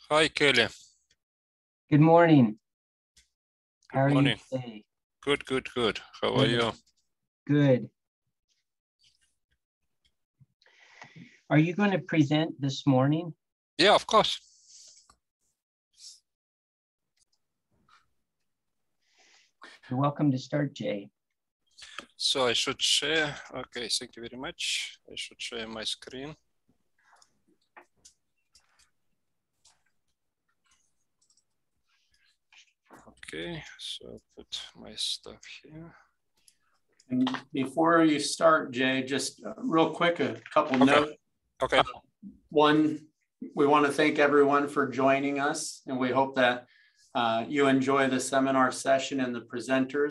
Hi, Kelly. Good morning. Good How are morning. you today? Good, good, good. How are you? Good. Are you going to present this morning? Yeah, of course. You're welcome to start, Jay. So I should share. Okay, thank you very much. I should share my screen. Okay, so put my stuff here. And before you start, Jay, just real quick, a couple notes. Okay. One, we want to thank everyone for joining us, and we hope that you enjoy the seminar session and the presenters.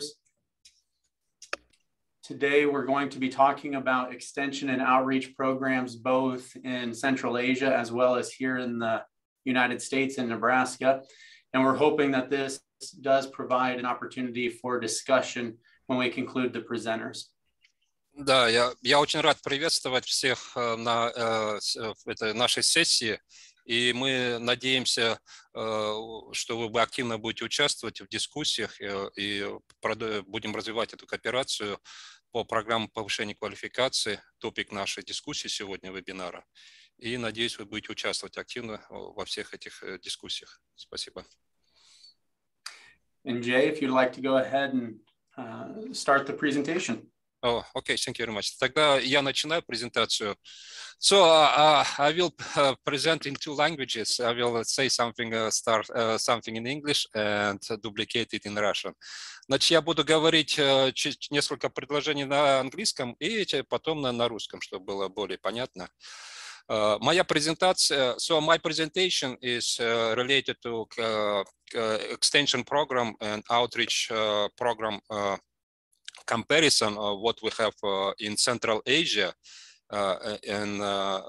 Today, we're going to be talking about extension and outreach programs, both in Central Asia as well as here in the United States in Nebraska. And we're hoping that this does provide an opportunity for discussion when we conclude the presenters. Да, я очень рад приветствовать всех на этой нашей сессии, и мы надеемся, что вы активно будете участвовать в дискуссиях и будем развивать эту кооперацию по программе повышения квалификации, топик нашей дискуссии сегодня, вебинара. И надеюсь, вы будете участвовать активно во всех этих дискуссиях. Спасибо. And Jay, if you'd like to go ahead and start the presentation. Oh, okay, thank you very much. Тогда я начинаю презентацию. So I will present in two languages. I will say something, start something in English and duplicate it in Russian. Значит, я буду говорить несколько предложений на английском и потом на русском, чтобы было более понятно. Моя презентация, so my presentation is related to extension program and outreach program comparison of what we have in Central Asia and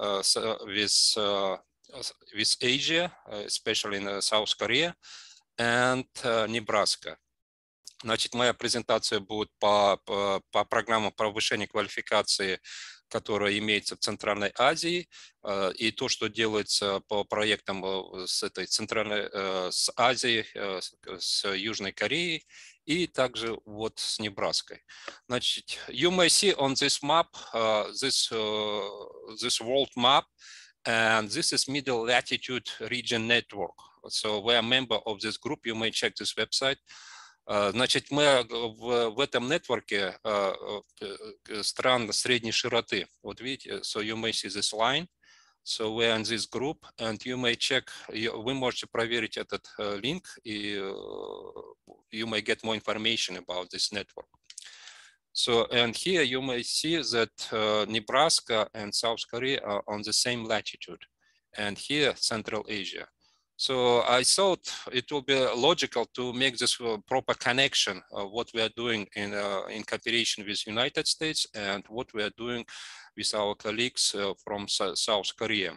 with Asia, especially in South Korea and Nebraska. Значит, моя презентация будет по программам повышения квалификации, которая имеется в Центральной Азии, и то, что делается по проектам с этой Центральной, с Азией, с Южной Кореей, и также вот с Небраской. Значит, you may see on this map, this world map, and this is Middle Latitude Region Network. So we are a member of this group. You may check this website. Значит, мы в этом нетворке стран средней широты. Вот видите, so you may see this line. So we are in this group, and you may check, вы можете проверить этот линк, и you may get more information about this network. So, and here you may see that Nebraska and South Korea are on the same latitude, and here Central Asia. So I thought it will be logical to make this proper connection of what we are doing in cooperation with United States and what we are doing with our colleagues from South Korea.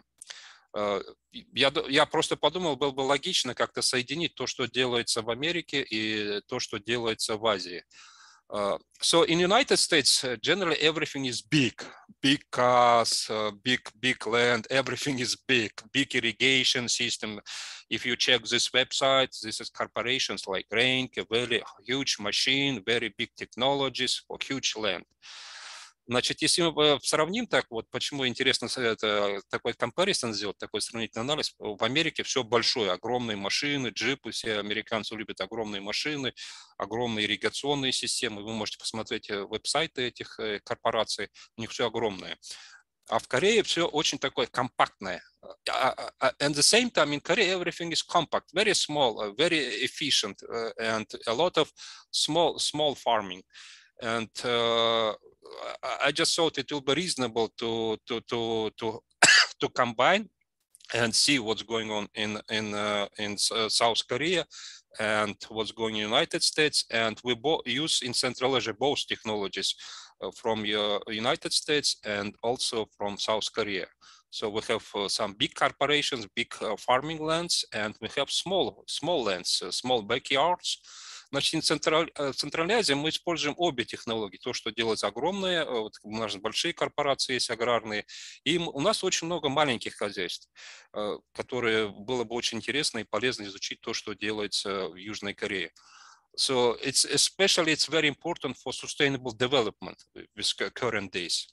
Я просто подумал, было бы логично как-то соединить то, что делается в Америке, и то, что делается в Азии. So in United States, generally everything is big cars, big land, everything is big irrigation system. If you check this website, this is corporations like Rank, a very huge machine, very big technologies for huge land. Значит, если мы сравним так, вот почему интересно такой comparison сделать, такой сравнительный анализ, в Америке все большое, огромные машины, джипы, все американцы любят огромные машины, огромные ирригационные системы, вы можете посмотреть веб-сайты этих корпораций, у них все огромное. А в Корее все очень такое компактное. And the same time in Korea everything is compact, very small, very efficient, and a lot of small farming. And I just thought it will be reasonable to combine and see what's going on in South Korea and what's going in the United States. And we use in Central Asia both technologies from the United States and also from South Korea. So we have some big corporations, big farming lands, and we have small lands, small backyards. Значит, в Центральной Азии мы используем обе технологии. То, что делается огромное, вот у нас большие корпорации есть аграрные, и у нас очень много маленьких хозяйств, которые было бы очень интересно и полезно изучить то, что делается в Южной Корее. So it's very important for sustainable development with current days.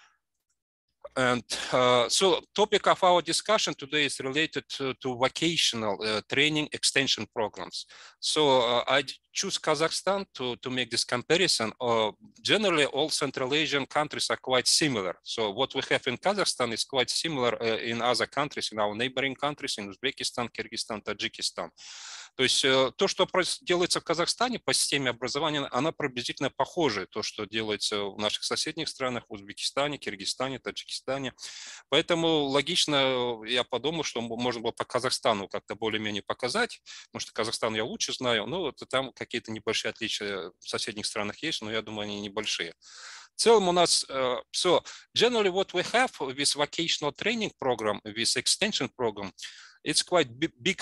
And so topic of our discussion today is related to vocational training extension programs. So I choose Kazakhstan to make this comparison. Generally, all Central Asian countries are quite similar. So what we have in Kazakhstan is quite similar in other countries, in our neighboring countries, in Uzbekistan, Kyrgyzstan, Tajikistan. То есть то, что делается в Казахстане по системе образования, она приблизительно похожа то, что делается в наших соседних странах, в Узбекистане, Киргизстане, Таджикистане. Поэтому логично, я подумал, что можно было по Казахстану как-то более-менее показать, потому что Казахстан я лучше знаю, но там какие-то небольшие отличия в соседних странах есть, но я думаю, они небольшие. В целом у нас, so generally what we have with vocational training program, with extension program, it's quite big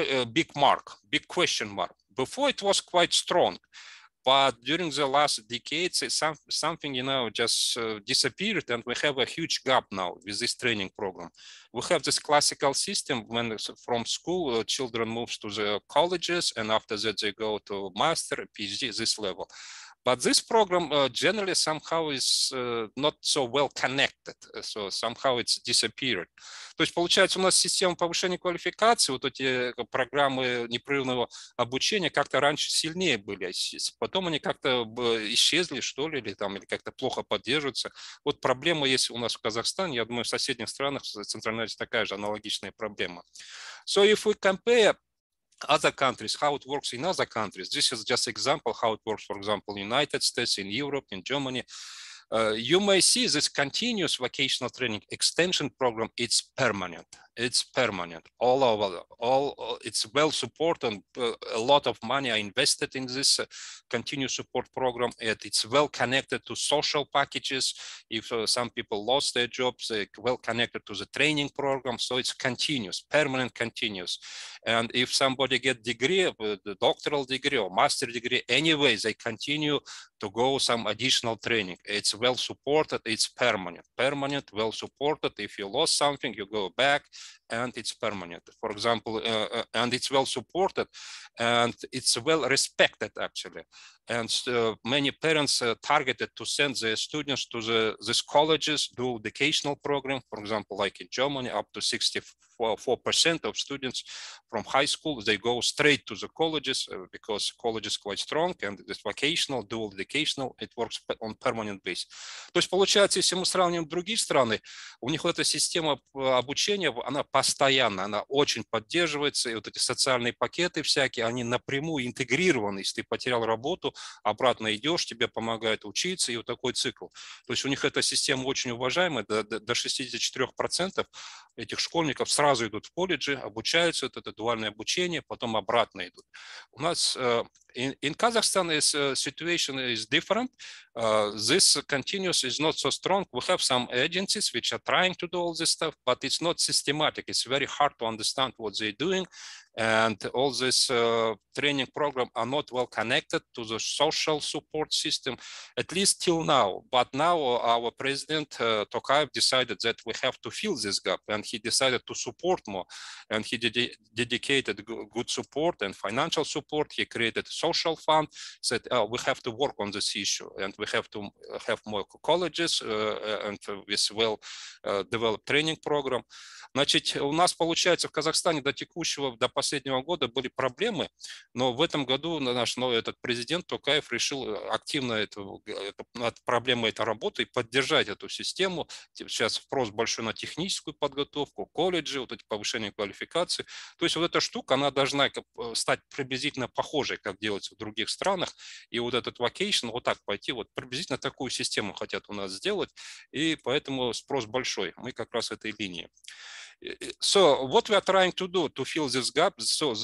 question mark. Before it was quite strong, but during the last decades, something, just disappeared, and we have a huge gap now with this training program. We have this classical system when from school, children move to the colleges, and after that they go to master, PhD, this level. But this program generally somehow is not so well connected, so somehow it's disappeared. То есть получается у нас система повышения квалификации, вот эти программы непрерывного обучения как-то раньше сильнее были, потом они как-то исчезли, что ли, или как-то плохо поддерживаются. Вот проблема есть у нас в Казахстане, я думаю, в соседних странах, в Центральной Азии такая же аналогичная проблема. So if we compare other countries, how it works in other countries. This is just example how it works, for example, in United States, in Europe, in Germany. You may see this continuous vocational training extension program, it's permanent. It's permanent all over, it's well supported. A lot of money are invested in this continuous support program. It's well connected to social packages. If some people lost their jobs, they're well connected to the training program. So it's continuous, permanent, continuous. And if somebody get degree, the doctoral degree or master degree, anyway, they continue to go some additional training. It's well supported, it's permanent, well supported. If you lost something, you go back, and it's permanent. For example, and it's well supported, and it's well respected actually. And many parents targeted to send their students to these colleges, do educational program, for example, like in Germany, up to 64% of students from high school, they go straight to the colleges because college is quite strong, and this vocational, dual educational, it works on permanent basis. То есть получается, если мы сравним другие страны, у них эта система обучения, она постоянно, она очень поддерживается, и вот эти социальные пакеты всякие, они напрямую интегрированы. Если ты потерял работу, обратно идешь, тебе помогают учиться, и вот такой цикл. То есть у них эта система очень уважаемая, до 64% этих школьников сразу идут в колледжи, обучаются, это дуальное обучение, потом обратно идут. У нас in Kazakhstan, situation is different. This continuous is not so strong. We have some agencies which are trying to do all this stuff, but it's not systematic. It's very hard to understand what they're doing. And all this training program are not well connected to the social support system, at least till now. But now our president, Tokayev, decided that we have to fill this gap, and he decided to support more. And he dedicated good support and financial support. He created a social fund, said we have to work on this issue, and we have to have more colleges and with well-developed training program. Значит, у нас, получается, в Казахстане до последнего года были проблемы, но в этом году наш новый президент Токаев решил активно над проблемой этой работы и поддержать эту систему. Сейчас спрос большой на техническую подготовку, колледжи, вот эти повышение квалификации. То есть вот эта штука, она должна стать приблизительно похожей, как делается в других странах. И вот этот vocation, вот так пойти, вот приблизительно такую систему хотят у нас сделать, и поэтому спрос большой. Мы как раз в этой линии. So what we are trying to do to fill this gap, so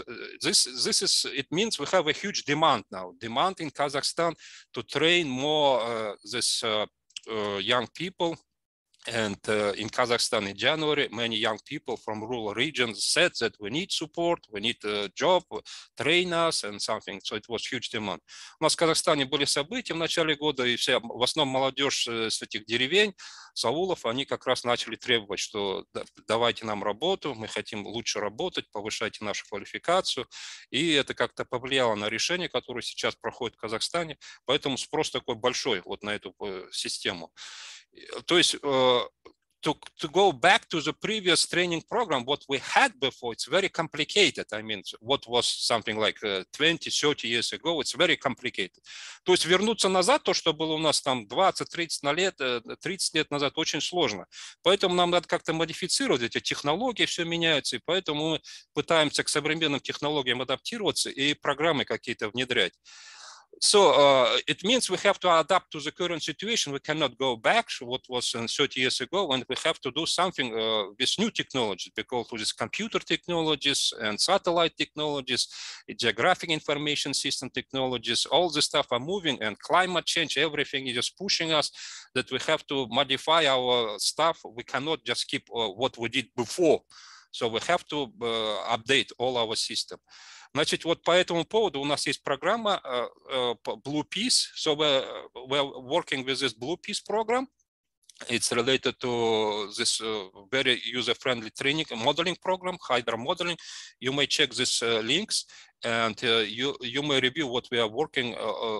it means we have a huge demand now, demand in Kazakhstan to train more young people And in Kazakhstan in January, many young people from rural regions said that we need support, we need a job, train us and something. So it was huge demand. У нас в Казахстане были события в начале года, и вся, в основном молодежь с этих деревень, с аулов, они как раз начали требовать, что давайте нам работу, мы хотим лучше работать, повышайте нашу квалификацию. И это как-то повлияло на решение, которое сейчас проходит в Казахстане. Поэтому спрос такой большой вот на эту систему. То есть, to go back to the previous training program, what we had before, it's very complicated. I mean, what was something like 20, 30 years ago, it's very complicated. То есть вернуться назад, то, что было у нас там 20-30 лет назад, очень сложно. Поэтому нам надо как-то модифицировать эти технологии, все меняется, и поэтому мы пытаемся к современным технологиям адаптироваться и программы какие-то внедрять. So it means we have to adapt to the current situation. We cannot go back to what was 30 years ago, and we have to do something with new technologies, because with computer technologies and satellite technologies, geographic information system technologies, all this stuff are moving, and climate change, everything is just pushing us that we have to modify our stuff. We cannot just keep what we did before. So we have to update all our system. Значит, вот по этому поводу у нас есть программа Blue Peace. So we're working with this Blue Peace program. It's related to this very user-friendly training modeling program, Hydra modeling. You may check these links, and you may review what we are working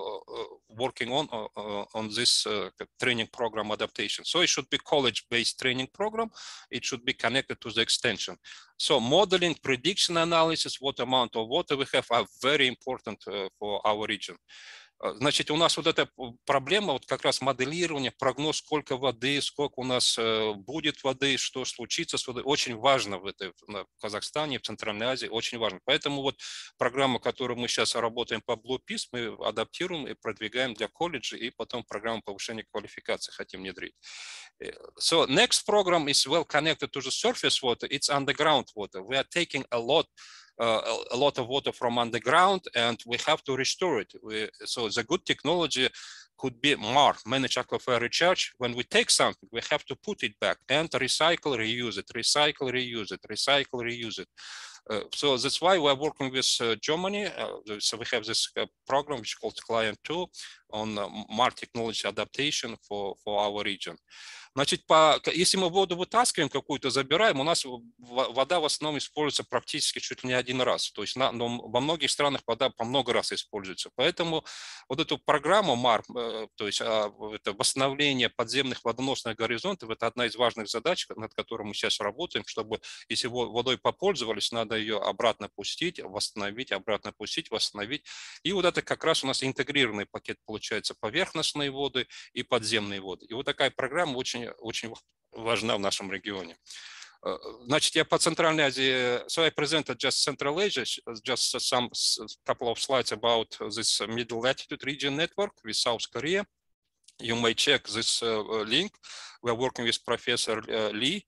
on this training program adaptation. So it should be college-based training program. It should be connected to the extension. So modeling, prediction analysis, what amount of water we have are very important for our region. Значит, у нас вот эта проблема, вот как раз моделирование, прогноз, сколько воды, сколько у нас будет воды, что случится с водой, очень важно в Казахстане, в Центральной Азии, очень важно. Поэтому вот программу, которую мы сейчас работаем по Blue Peace, мы адаптируем и продвигаем для колледжа, и потом программу повышения квалификации хотим внедрить. So next program is well connected to the surface water. It's underground water. We are taking a lot of water from underground, and we have to restore it. So the good technology could be MAR, Managed Aquifer Recharge. When we take something, we have to put it back and recycle, reuse it, recycle, reuse it, recycle, reuse it. So that's why we're working with Germany. So we have this program which is called Client 2 on MAR technology adaptation for our region. Значит, если мы воду вытаскиваем какую-то, забираем, у нас вода в основном используется практически чуть ли не один раз. То есть но во многих странах вода по много раз используется. Поэтому вот эту программу МАР, то есть это восстановление подземных водоносных горизонтов, это одна из важных задач, над которой мы сейчас работаем, чтобы если водой попользовались, надо ее обратно пустить, восстановить, обратно пустить, восстановить. И вот это как раз у нас интегрированный пакет получается, поверхностные воды и подземные воды. И вот такая программа очень важна в нашем регионе. Значит, я по Центральной Азии, so I presented just Central Asia, just some couple of slides about this middle latitude region network with South Korea. You may check this link. We are working with Professor Lee.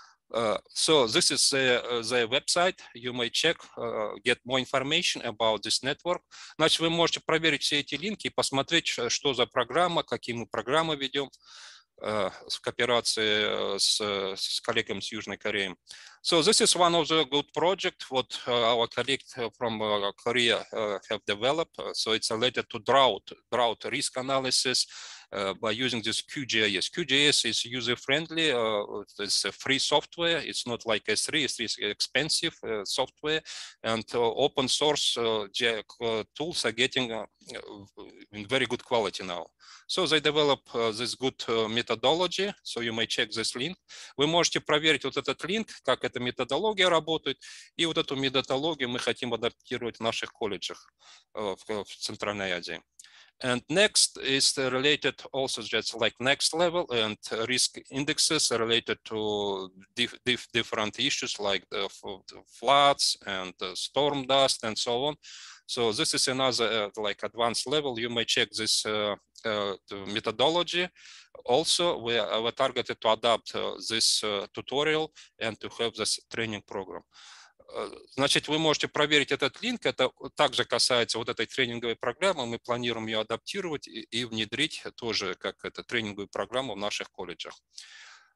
So this is the website. You may check, get more information about this network. Значит, вы можете проверить все эти линки и посмотреть, что за программа, какие мы программы ведем в кооперации с коллегами с Южной Кореей. So this is one of the good projects what our colleagues from Korea have developed. So it's related to drought risk analysis by using this QGIS. QGIS is user-friendly. It's a free software. It's not like S3. S3 is expensive software, and open source tools are getting in very good quality now. So they develop this good methodology. So you may check this link. Вы можете проверить вот этот линк, как эта методология работает, и вот эту методологию мы хотим адаптировать в наших колледжах в Центральной Азии. And next is related also just like next level and risk indexes related to different issues like the floods and storm dust and so on. So this is another like advanced level. You may check this methodology. Also, we're targeted to adapt this tutorial and to have this training program. Значит, вы можете проверить этот линк. Это также касается вот этой тренинговой программы. Мы планируем ее адаптировать и внедрить тоже как тренинговую программу в наших колледжах.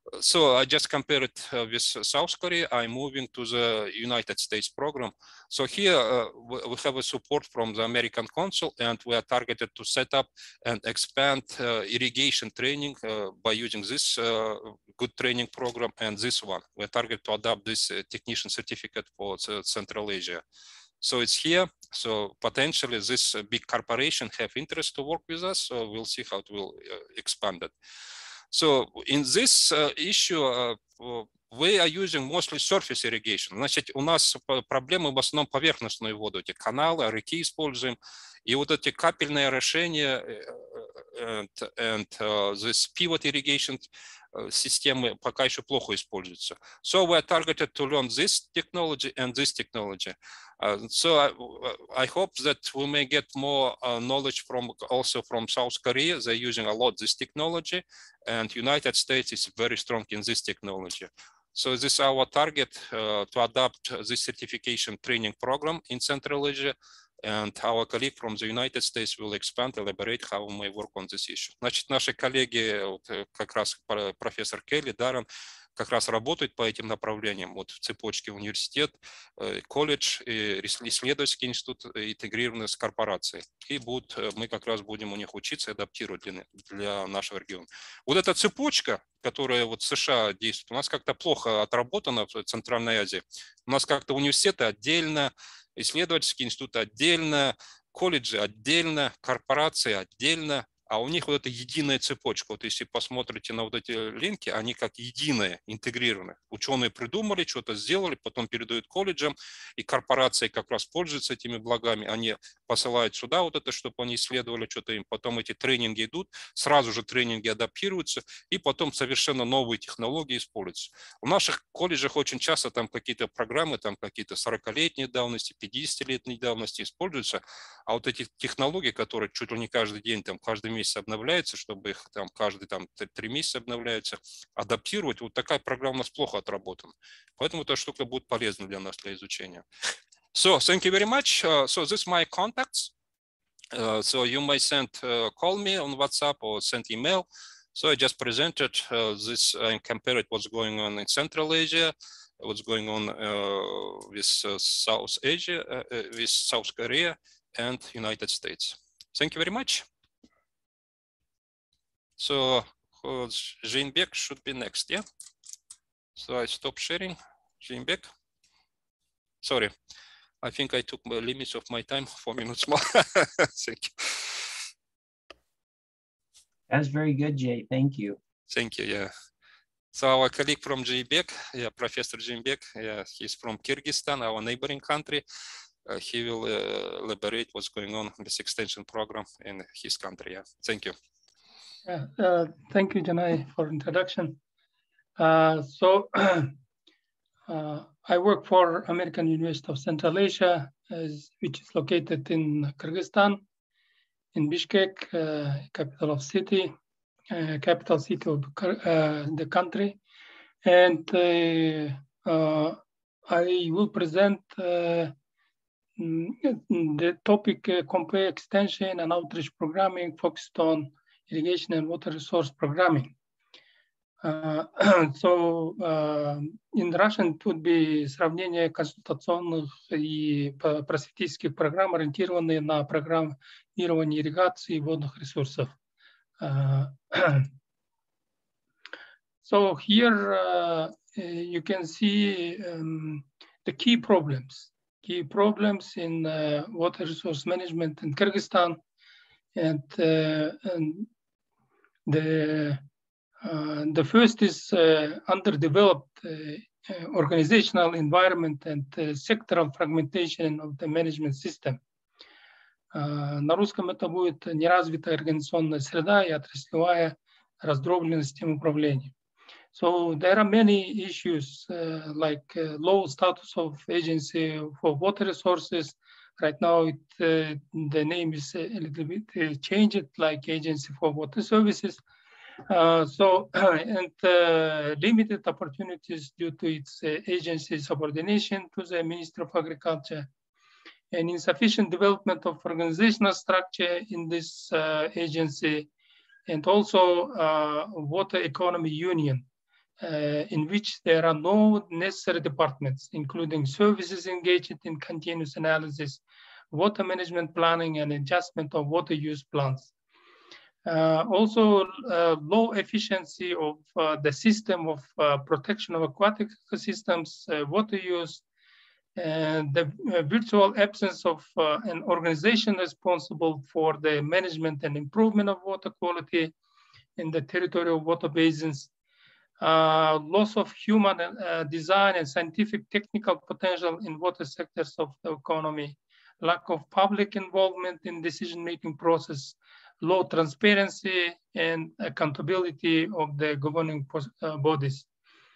So I just compared it with South Korea. I'm moving to the United States program. So here we have a support from the American Council, and we are targeted to set up and expand irrigation training by using this good training program and this one. We're targeted to adopt this technician certificate for Central Asia. So it's here. So potentially this big corporation have interest to work with us. So we'll see how it will expand it. So in this issue, we are using mostly surface irrigation. Значит, у нас проблемы в основном поверхностную воду, эти каналы, реки используем. И вот эти капельные орошения and this pivot irrigation системы пока еще плохо используются. So we are targeted to learn this technology and this technology. So I hope that we may get more knowledge also from South Korea. They're using a lot this technology, and United States is very strong in this technology. So this is our target to adopt this certification training program in Central Asia. And our colleague from the United States will expand, elaborate how we may work on this issue. Значит, наши коллеги, как раз профессор Келли, Даррен, как раз работают по этим направлениям. Вот в цепочке университет, колледж, исследовательский институт интегрированы с корпорацией. И мы как раз будем у них учиться и адаптировать для нашего региона. Вот эта цепочка, которая вот в США действует, у нас как-то плохо отработана в Центральной Азии. У нас как-то университеты отдельно, исследовательские институты отдельно, колледжи отдельно, корпорации отдельно, а у них вот эта единая цепочка. Вот если посмотрите на вот эти линки, они как единые, интегрированы. Ученые придумали, что-то сделали, потом передают колледжам, и корпорации как раз пользуются этими благами. Они посылают сюда вот это, чтобы они исследовали что-то им. Потом эти тренинги идут, сразу же тренинги адаптируются, и потом совершенно новые технологии используются. В наших колледжах очень часто там какие-то программы, там какие-то 40-летней давности, 50-летней давности используются, а вот эти технологии, которые чуть ли не каждый день, там, каждый месяц обновляются, чтобы их там каждые 3 месяца обновляются, адаптировать, вот такая программа у нас плохо отработана. Поэтому эта штука будет полезна для нас, для изучения. So, thank you very much. So this is my contacts. So you may call me on WhatsApp or send email. So I just presented this and compared what's going on in Central Asia, what's going on with South Asia, with South Korea and United States. Thank you very much. So Zhinbek should be next, yeah? So I stop sharing. Zhinbek. Sorry, I think I took the limits of my time, 4 minutes more. Thank you. That's very good, Jay. Thank you. Thank you, yeah. So our colleague from Zhinbek, yeah, Professor Zhinbek, yeah, he's from Kyrgyzstan, our neighboring country. He will elaborate what's going on with this extension program in his country, yeah. Thank you. Yeah, thank you, Janai, for introduction. I work for American University of Central Asia, which is located in Kyrgyzstan, in Bishkek, capital city of the country. And I will present the topic compare extension and outreach programming focused on irrigation and water resource programming. In Russian it would be сравнение консультационных и просветительских программ, ориентированные на программирование ирригации и водных ресурсов. So here you can see the key problems in water resource management in Kyrgyzstan, and the first is underdeveloped organizational environment and sectoral fragmentation of the management system. На русском это будет неразвитая организационная среда и отраслевая раздробленность систем управления. So there are many issues like low status of agency for water resources. Right now, the name is a little bit changed, like Agency for Water Services. And limited opportunities due to its agency subordination to the Ministry of Agriculture, and insufficient development of organizational structure in this agency, and also water economy union. in which there are no necessary departments, including services engaged in continuous analysis, water management planning, and adjustment of water use plans. Also, low efficiency of the system of protection of aquatic ecosystems, water use, and the virtual absence of an organization responsible for the management and improvement of water quality in the territorial water basins, loss of human design and scientific technical potential in water sectors of the economy, lack of public involvement in decision-making process, low transparency and accountability of the governing bodies.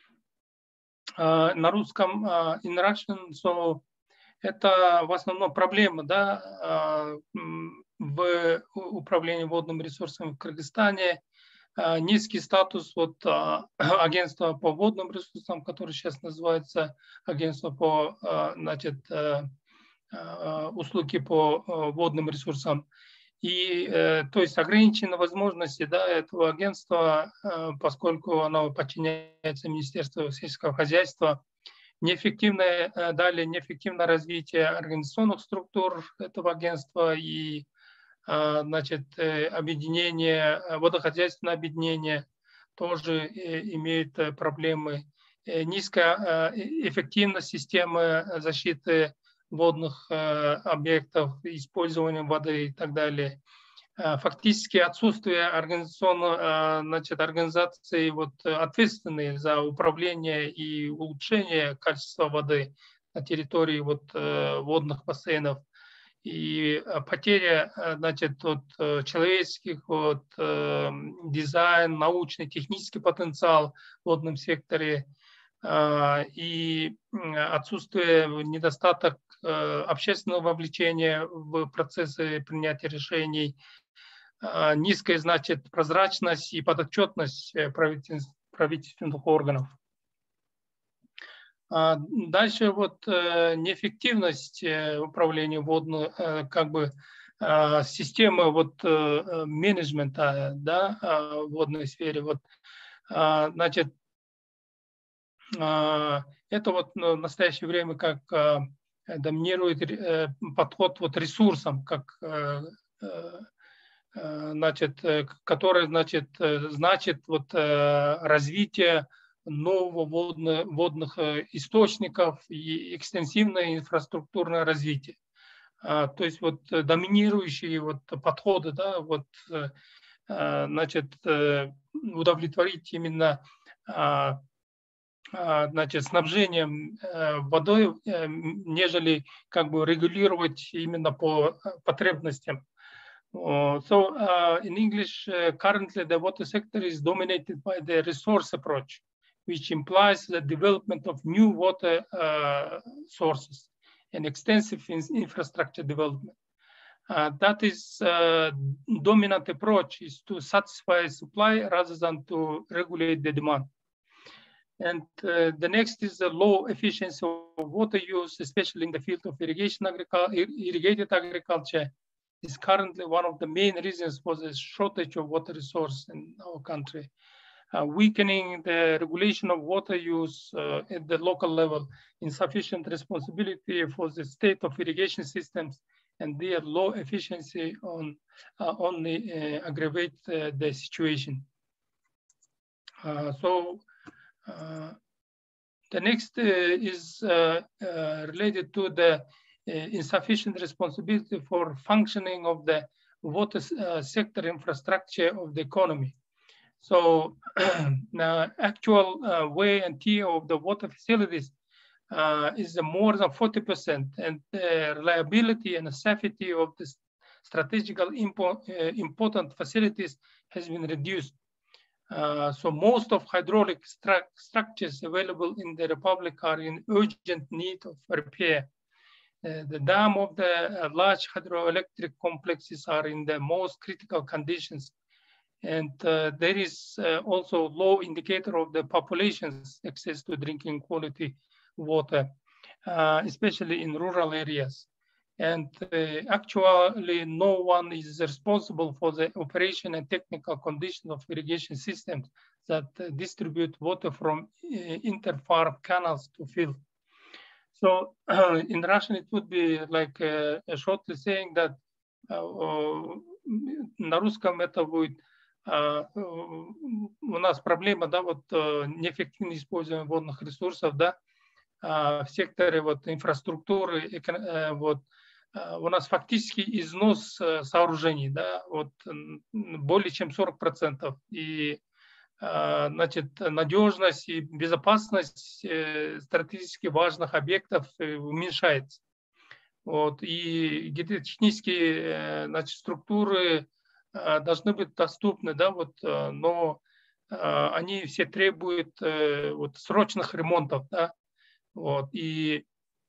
На русском, in Russian, so это в основном проблема, да, в управлении водными ресурсами в Кыргызстане, низкий статус вот агентства по водным ресурсам, которое сейчас называется агентство по, значит, услуги по водным ресурсам. И, то есть, ограничены возможности, да, этого агентства, поскольку оно подчиняется Министерству сельского хозяйства, неэффективное, далее неэффективное развитие организационных структур этого агентства и, значит, объединение, водохозяйственное объединение тоже имеет проблемы. Низкая эффективность системы защиты водных объектов, использования воды и так далее. Фактически отсутствие организации вот, ответственной за управление и улучшение качества воды на территории вот, водных бассейнов. И потеря, значит, вот, человеческих вот, дизайн, научный, технический потенциал в водном секторе и отсутствие, недостаток общественного вовлечения в процессы принятия решений, низкая, значит, прозрачность и подотчетность правительственных органов. Дальше вот неэффективность управления водной, как бы системы вот менеджмента, да, в водной сфере. Вот, значит, это вот в настоящее время как доминирует подход вот ресурсам, как, значит, который, значит вот развитие нового водных источников и экстенсивное инфраструктурное развитие. То есть вот доминирующие вот подходы, да, вот, значит, удовлетворить именно, значит, снабжением водой, нежели как бы регулировать именно по потребностям. So in English, currently the water sector is dominated by the resource approach, which implies the development of new water sources and extensive infrastructure development. That is dominant approach is to satisfy supply rather than to regulate the demand. And the next is the low efficiency of water use, especially in the field of irrigated agriculture, is currently one of the main reasons for the shortage of water resource in our country. Weakening the regulation of water use at the local level, insufficient responsibility for the state of irrigation systems, and their low efficiency only aggravate the situation. The next is related to the insufficient responsibility for functioning of the water sector infrastructure of the economy. So the actual wear and tear of the water facilities is more than 40%, and the reliability and safety of the strategically important facilities has been reduced. So most of hydraulic structures available in the Republic are in urgent need of repair. The dam of the large hydroelectric complexes are in the most critical conditions. And there is also low indicator of the population's access to drinking quality water, especially in rural areas. And actually, no one is responsible for the operation and technical condition of irrigation systems, that distribute water from inter-farm canals to field. So in Russian, it would be like shortly saying that на русском это будет у нас проблема, да, вот неэффективное использование водных ресурсов, да, в секторе вот инфраструктуры, вот у нас фактически износ сооружений, да, вот более чем 40%. И значит, надежность и безопасность стратегически важных объектов уменьшается. Вот, и гидротехнические, значит, структуры должны быть доступны, да, вот, но они все требуют вот, срочных ремонтов, да, вот, и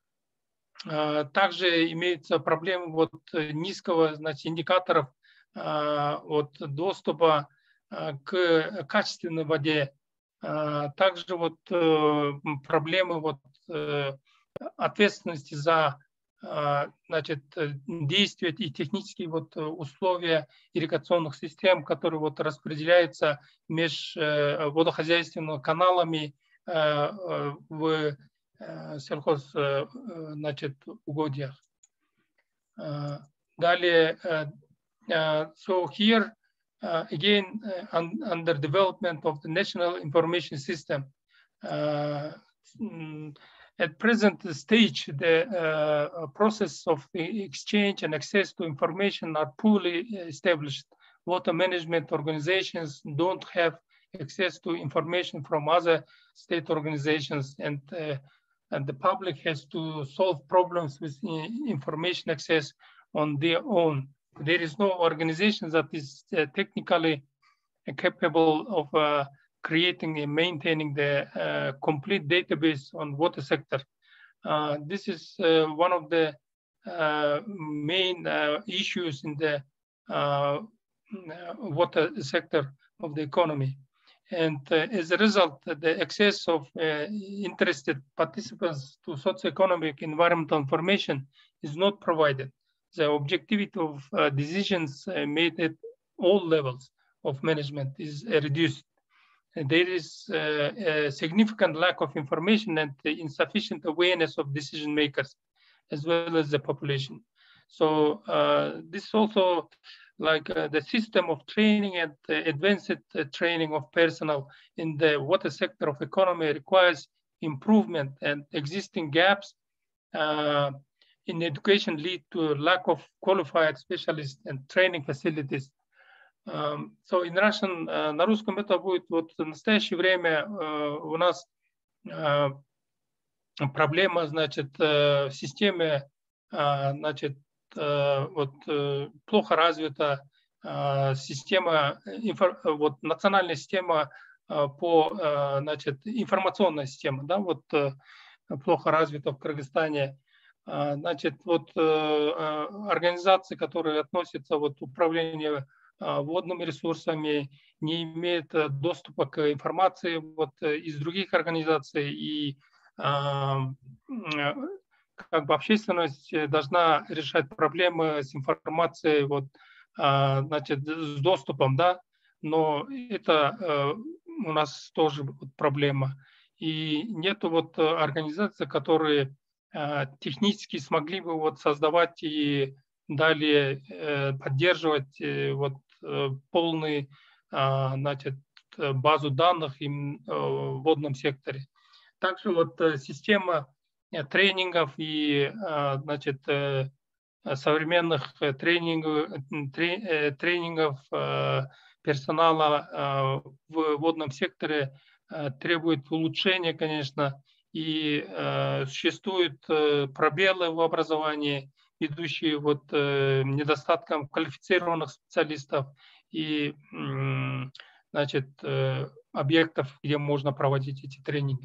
также имеются проблемы вот, низкого, значит, индикаторов вот, доступа к качественной воде, также вот проблемы вот, ответственности за, значит, действия и технические вот условия ирригационных систем, которые вот распределяются между водохозяйственными каналами в сельхоз, значит, угодьях. Далее, so here again under development of the national information system. At present stage, the process of the exchange and access to information are poorly established. Water management organizations don't have access to information from other state organizations, and the public has to solve problems with information access on their own. There is no organization that is technically capable of creating and maintaining the complete database on water sector. This is one of the main issues in the water sector of the economy. And as a result, the access of interested participants to socioeconomic environmental information is not provided. The objectivity of decisions made at all levels of management is reduced. And there is a significant lack of information and insufficient awareness of decision makers, as well as the population. So this also, like the system of training and advanced training of personnel in the water sector of economy requires improvement, and existing gaps in education lead to a lack of qualified specialists and training facilities. So in Russian, на русском это будет вот в настоящее время у нас проблема, значит, в системе, значит, вот плохо развита система, вот национальная система по, значит, информационная система, да, вот плохо развита в Кыргызстане. Значит, вот организации, которые относятся вот к управлению водными ресурсами, не имеют доступа к информации вот из других организаций, и как бы общественность должна решать проблемы с информацией, вот, значит, с доступом, да, но это у нас тоже проблема. И нету вот организаций, которые технически смогли бы вот создавать и далее поддерживать вот полную, значит, базу данных в водном секторе. Также вот система тренингов и, значит, современных тренингов персонала в водном секторе требует улучшения, конечно, и существуют пробелы в образовании, идущие вот недостатком квалифицированных специалистов и, значит, объектов, где можно проводить эти тренинги.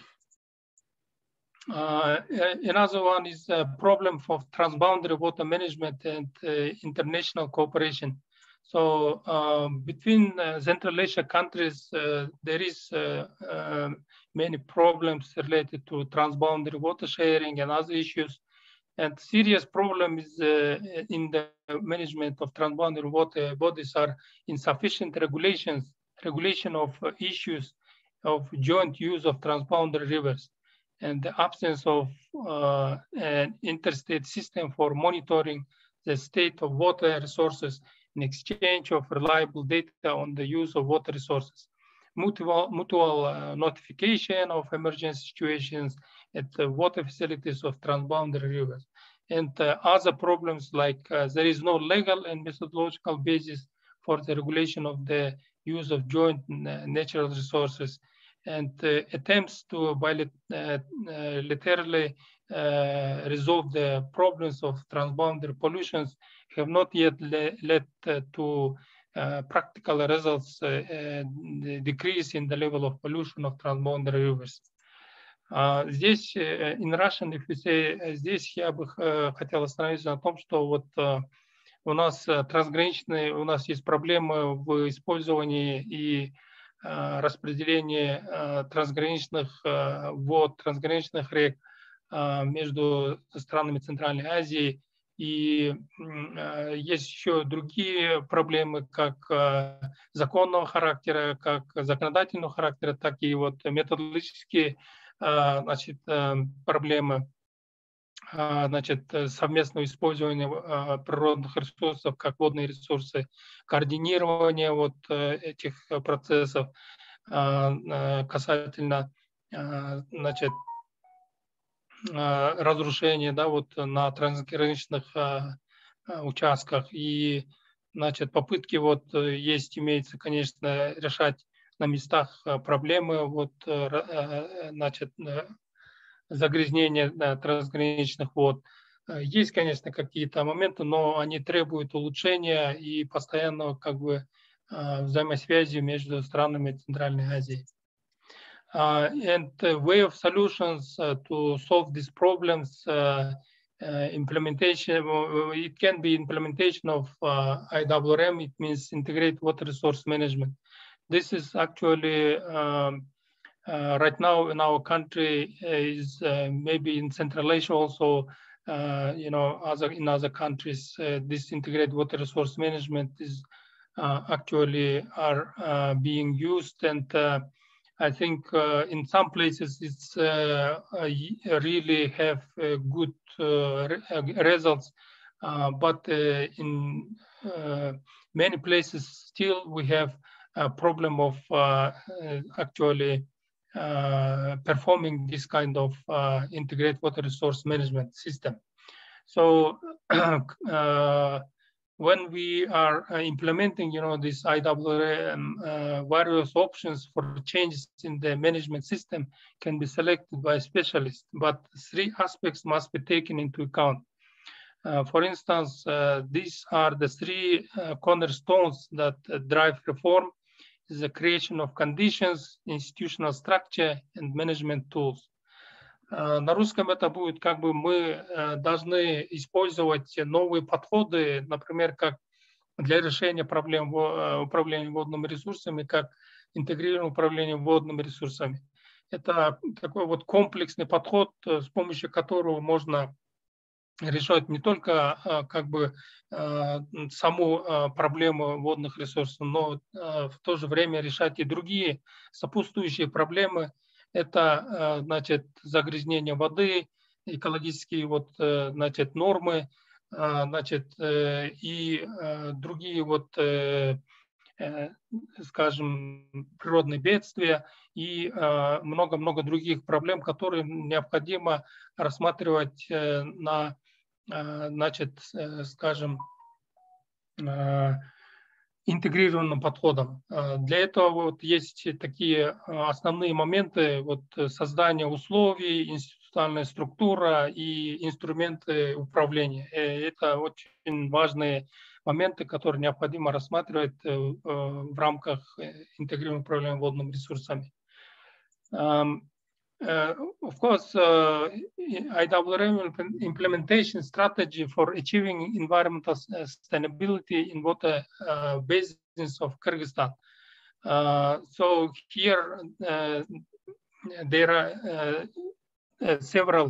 Another one is a problem of transboundary water management and international cooperation. So between Central Asia countries, there is many problems related to transboundary water sharing and other issues. And serious problem is in the management of transboundary water bodies are insufficient regulations regulation of issues of joint use of transboundary rivers, and the absence of an interstate system for monitoring the state of water resources in exchange of reliable data on the use of water resources, mutual notification of emergency situations at the water facilities of transboundary rivers, and other problems like there is no legal and methodological basis for the regulation of the use of joint natural resources, and attempts to bilaterally resolve the problems of transboundary pollutions have not yet led to practical results, the decrease in the level of pollution of transboundary rivers. Здесь, in Russian, if we say, здесь я бы хотел остановиться на том, что вот у нас трансграничные, у нас есть проблемы в использовании и распределении трансграничных вод, трансграничных рек между странами Центральной Азии. И есть еще другие проблемы, как законного характера, как законодательного характера, так и вот методологические, значит, проблемы, значит, совместного использования природных ресурсов, как водные ресурсы, координирование вот этих процессов касательно, значит, разрушения, да, вот на трансграничных участках. И, значит, попытки вот есть, имеется, конечно, решать на местах проблемы, вот, значит, загрязнения трансграничных вод. Есть, конечно, какие-то моменты, но они требуют улучшения и постоянного как бы взаимосвязи между странами Центральной Азии. And the way of solutions to solve these problems, implementation, it can be implementation of IWRM, it means Integrated Water Resource Management. This is actually right now in our country is maybe in Central Asia also, you know, in other countries, this integrated water resource management is actually being used, and I think in some places it's really have good results, but in many places still we have a problem of actually performing this kind of integrated water resource management system. So when we are implementing, you know, this IWRM, various options for changes in the management system can be selected by specialists, but three aspects must be taken into account. For instance, these are the three cornerstones that drive reform: is the creation of conditions, institutional structure, and management tools. На русском это будет как бы мы должны использовать новые подходы, например, как для решения проблем управления водными ресурсами, как интегрированное управление водными ресурсами. Это такой вот комплексный подход, с помощью которого можно решать не только как бы саму проблему водных ресурсов, но в то же время решать и другие сопутствующие проблемы. Это, значит, загрязнение воды, экологические вот, значит, нормы, значит, и другие вот, скажем, природные бедствия и много-много других проблем, которые необходимо рассматривать на, значит, скажем, интегрированным подходом. Для этого вот есть такие основные моменты: вот создание условий, институциональная структура и инструменты управления. Это очень важные моменты, которые необходимо рассматривать в рамках интегрированного управления водными ресурсами. Of course, IWRM implementation strategy for achieving environmental sustainability in water basins of Kyrgyzstan. So here there are several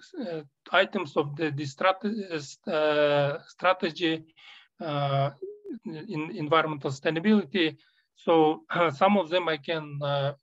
items of the strategy. environmental sustainability. So some of them I can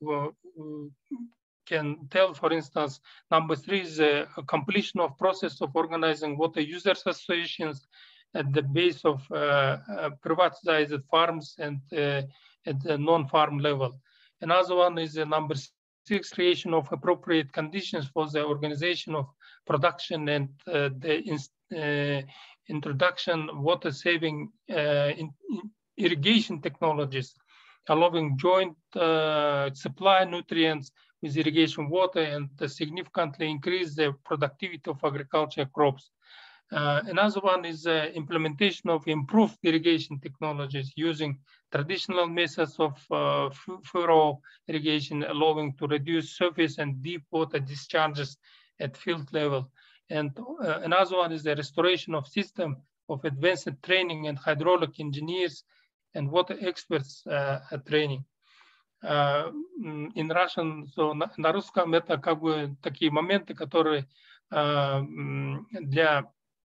tell, for instance, number 3 is a completion of process of organizing water users associations at the base of privatized farms and at the non-farm level. Another one is number 6, creation of appropriate conditions for the organization of production and the introduction of water-saving irrigation technologies, allowing joint supply nutrients with irrigation water and significantly increase the productivity of agriculture crops. Another one is implementation of improved irrigation technologies using traditional methods of furrow irrigation, allowing to reduce surface and deep water discharges at field level. And another one is the restoration of system of advanced training and hydraulic engineers and water experts training. In Russian, so на русском это как бы такие моменты, которые для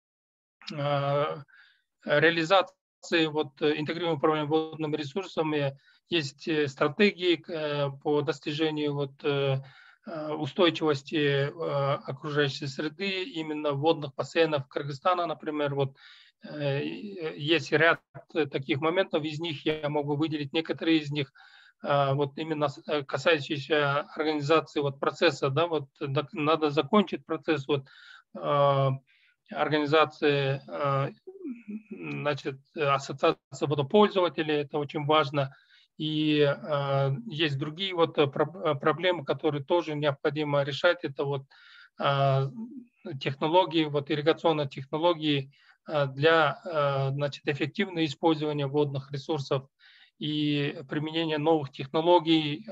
реализации интегрированного управления водными ресурсами есть стратегии по достижению устойчивости окружающей среды, именно водных бассейнов Кыргызстана, например. Есть ряд таких моментов, из них я могу выделить некоторые из них, именно касающиеся организации процесса, да, надо закончить процесс организации, значит, ассоциации водопользователей, это очень важно. И есть другие проблемы, которые тоже необходимо решать. Это технологии, ирригационные технологии для, значит, эффективного использования водных ресурсов и применение новых технологий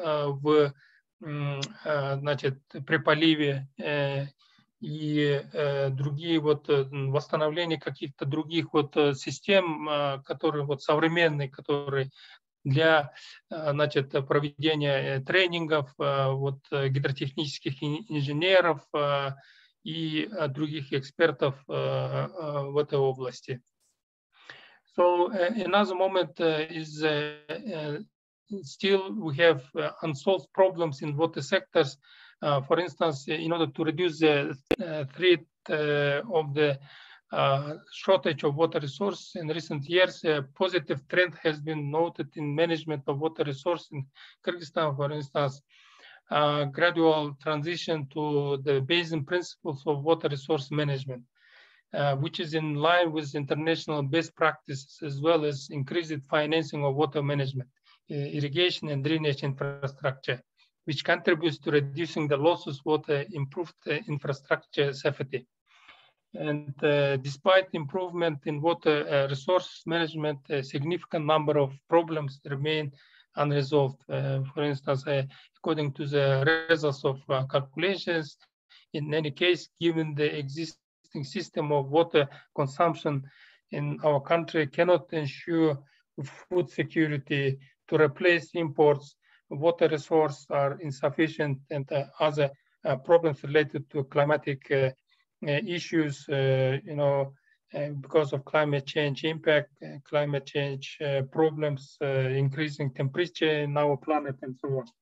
значит, при поливе и другие восстановление каких-то других систем, которые современные, которые для, значит, проведения тренингов гидротехнических инженеров и других экспертов в этой области. So another moment is still we have unsolved problems in water sectors. For instance, in order to reduce the threat of the shortage of water resource in recent years, a positive trend has been noted in management of water resource in Kyrgyzstan. For instance, gradual transition to the basin principles of water resource management, which is in line with international best practices, as well as increased financing of water management, irrigation and drainage infrastructure, which contributes to reducing the losses water, improved infrastructure safety. And despite improvement in water resource management, a significant number of problems remain unresolved. For instance, according to the results of calculations, in any case, given the existing system of water consumption in our country cannot ensure food security, to replace imports, water resources are insufficient, and other problems related to climatic issues, because of climate change impact, climate change problems, increasing temperature in our planet, and so on.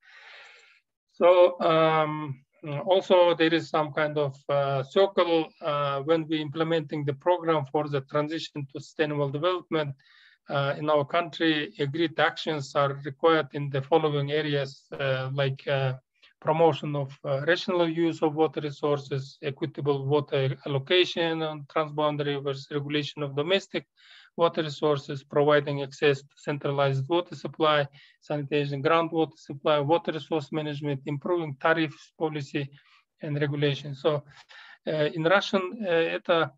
So also there is some kind of circle when we implementing the program for the transition to sustainable development in our country. Agreed actions are required in the following areas, like promotion of rational use of water resources, equitable water allocation on transboundary versus regulation of domestic water resources, providing access to centralized water supply, sanitation, groundwater supply, water resource management, improving tariffs policy and regulation. So in Russian это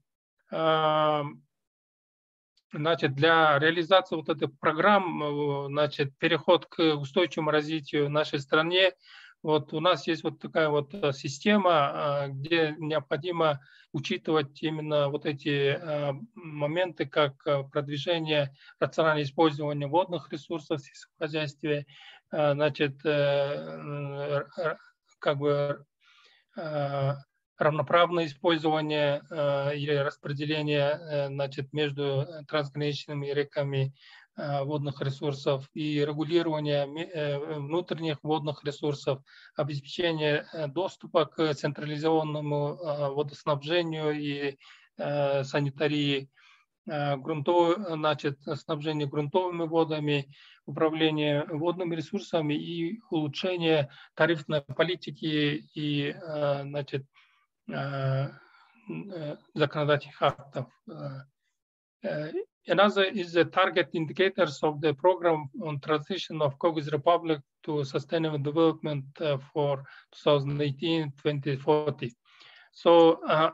значит, для реализации этой программы, значит, переход к устойчивому развитию в нашей стране, у нас есть такая система, где необходимо учитывать именно эти моменты, как продвижение рационального использования водных ресурсов в сельском хозяйстве, значит, как бы равноправное использование или распределение значит, между трансграничными реками водных ресурсов и регулирование внутренних водных ресурсов, обеспечение доступа к централизованному водоснабжению и санитарии, значит, снабжение грунтовыми водами, управление водными ресурсами и улучшение тарифной политики и значит, законодательных актов. Another is the target indicators of the program on transition of Kyrgyz Republic to sustainable development for 2018-2040. So,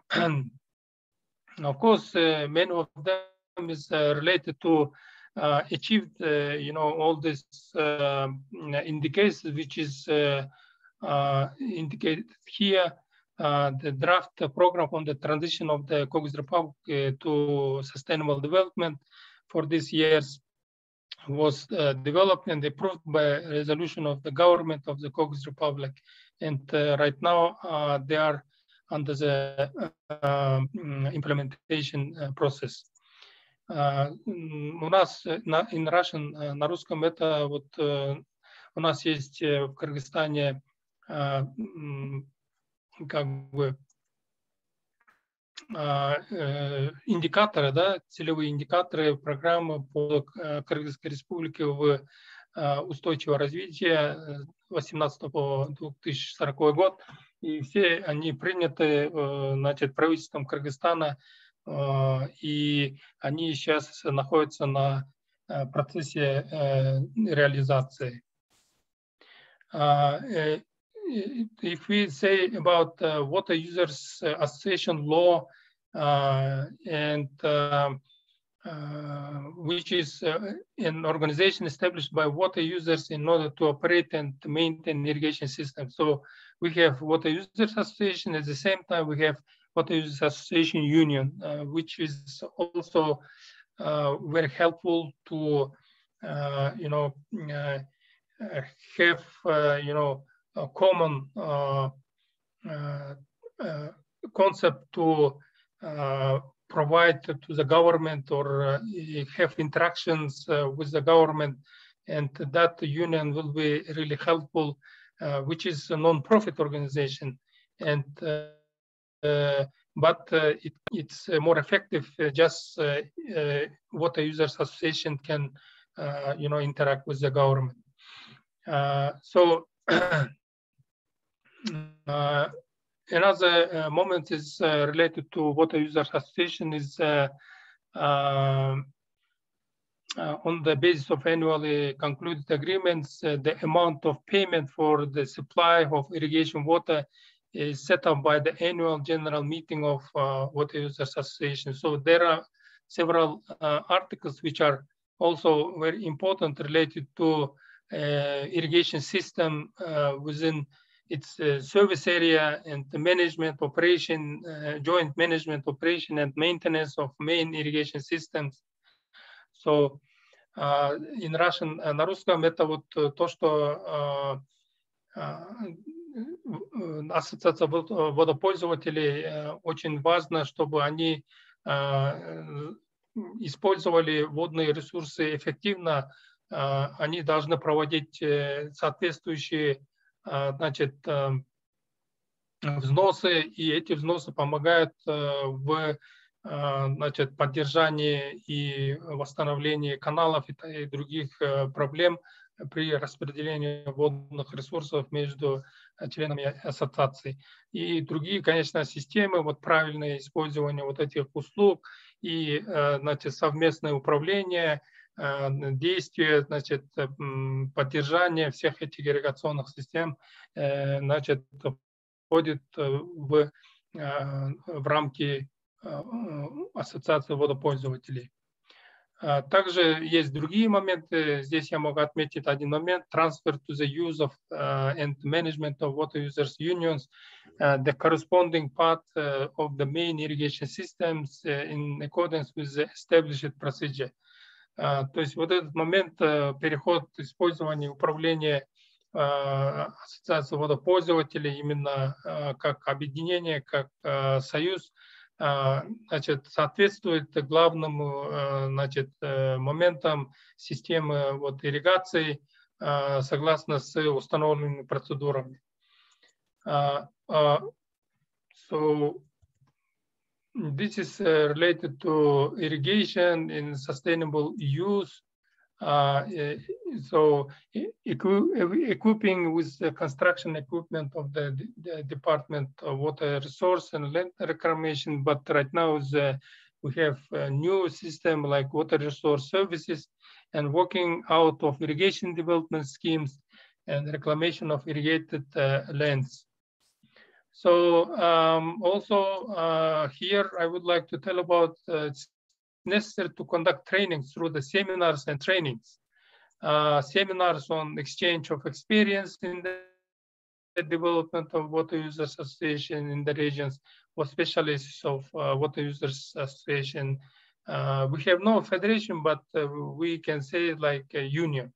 of course, many of them is related to achieved, all these indicators, which is indicated here. The draft program on the transition of the Kyrgyz Republic to sustainable development for these years was developed and approved by resolution of the government of the Kyrgyz Republic. And right now they are under the implementation process. У нас in Russian, на русском это вот у нас есть в Кыргызстане как бы индикаторы, да, целевые индикаторы программы по Кыргызской республике в устойчивое развитие 2018 по 2040 год. И все они приняты, значит, правительством Кыргызстана, и они сейчас находятся на процессе реализации. If we say about water users association law and which is an organization established by water users in order to operate and maintain irrigation systems. So we have water users association. At the same time, we have water users association union, which is also very helpful to have a common concept to provide to the government or have interactions with the government, and that union will be really helpful, which is a non-profit organization, and but it's more effective. Just water users association can interact with the government. So another moment is related to water users association is on the basis of annually concluded agreements, the amount of payment for the supply of irrigation water is set up by the annual general meeting of water users association. So there are several articles which are also very important related to irrigation system within its service area and the management operation, joint management operation and maintenance of main irrigation systems. So in Russian, на русском это вот то, что ассоциация водопользователей очень важно, чтобы они использовали водные ресурсы эффективно. Они должны проводить соответствующие, значит, взносы, и эти взносы помогают в, значит, поддержании и восстановлении каналов и других проблем при распределении водных ресурсов между членами ассоциации. И другие, конечно, системы, вот правильное использование вот этих услуг и, значит, совместное управление, действия, значит, поддержание всех этих ирригационных систем, значит, входит в рамки ассоциации водопользователей. Также есть другие моменты. Здесь я могу отметить один момент: transfer to the use of and management of water users unions, the corresponding part of the main irrigation systems in accordance with the established procedure. То есть вот этот момент, переход использования управления Ассоциация водопользователей именно как объединение, как союз, значит, соответствует главным, значит, моментам системы вот, ирригации согласно с установленными процедурами. So this is related to irrigation and sustainable use. So equipping with the construction equipment of the Department of Water Resource and Land Reclamation, but right now we have a new system like Water Resource Services and working out of irrigation development schemes and reclamation of irrigated lands. So also here I would like to tell about it's necessary to conduct trainings through the seminars and trainings. Seminars on exchange of experience in the development of water users association in the regions, or specialists of water users association. We have no federation, but we can say like a union.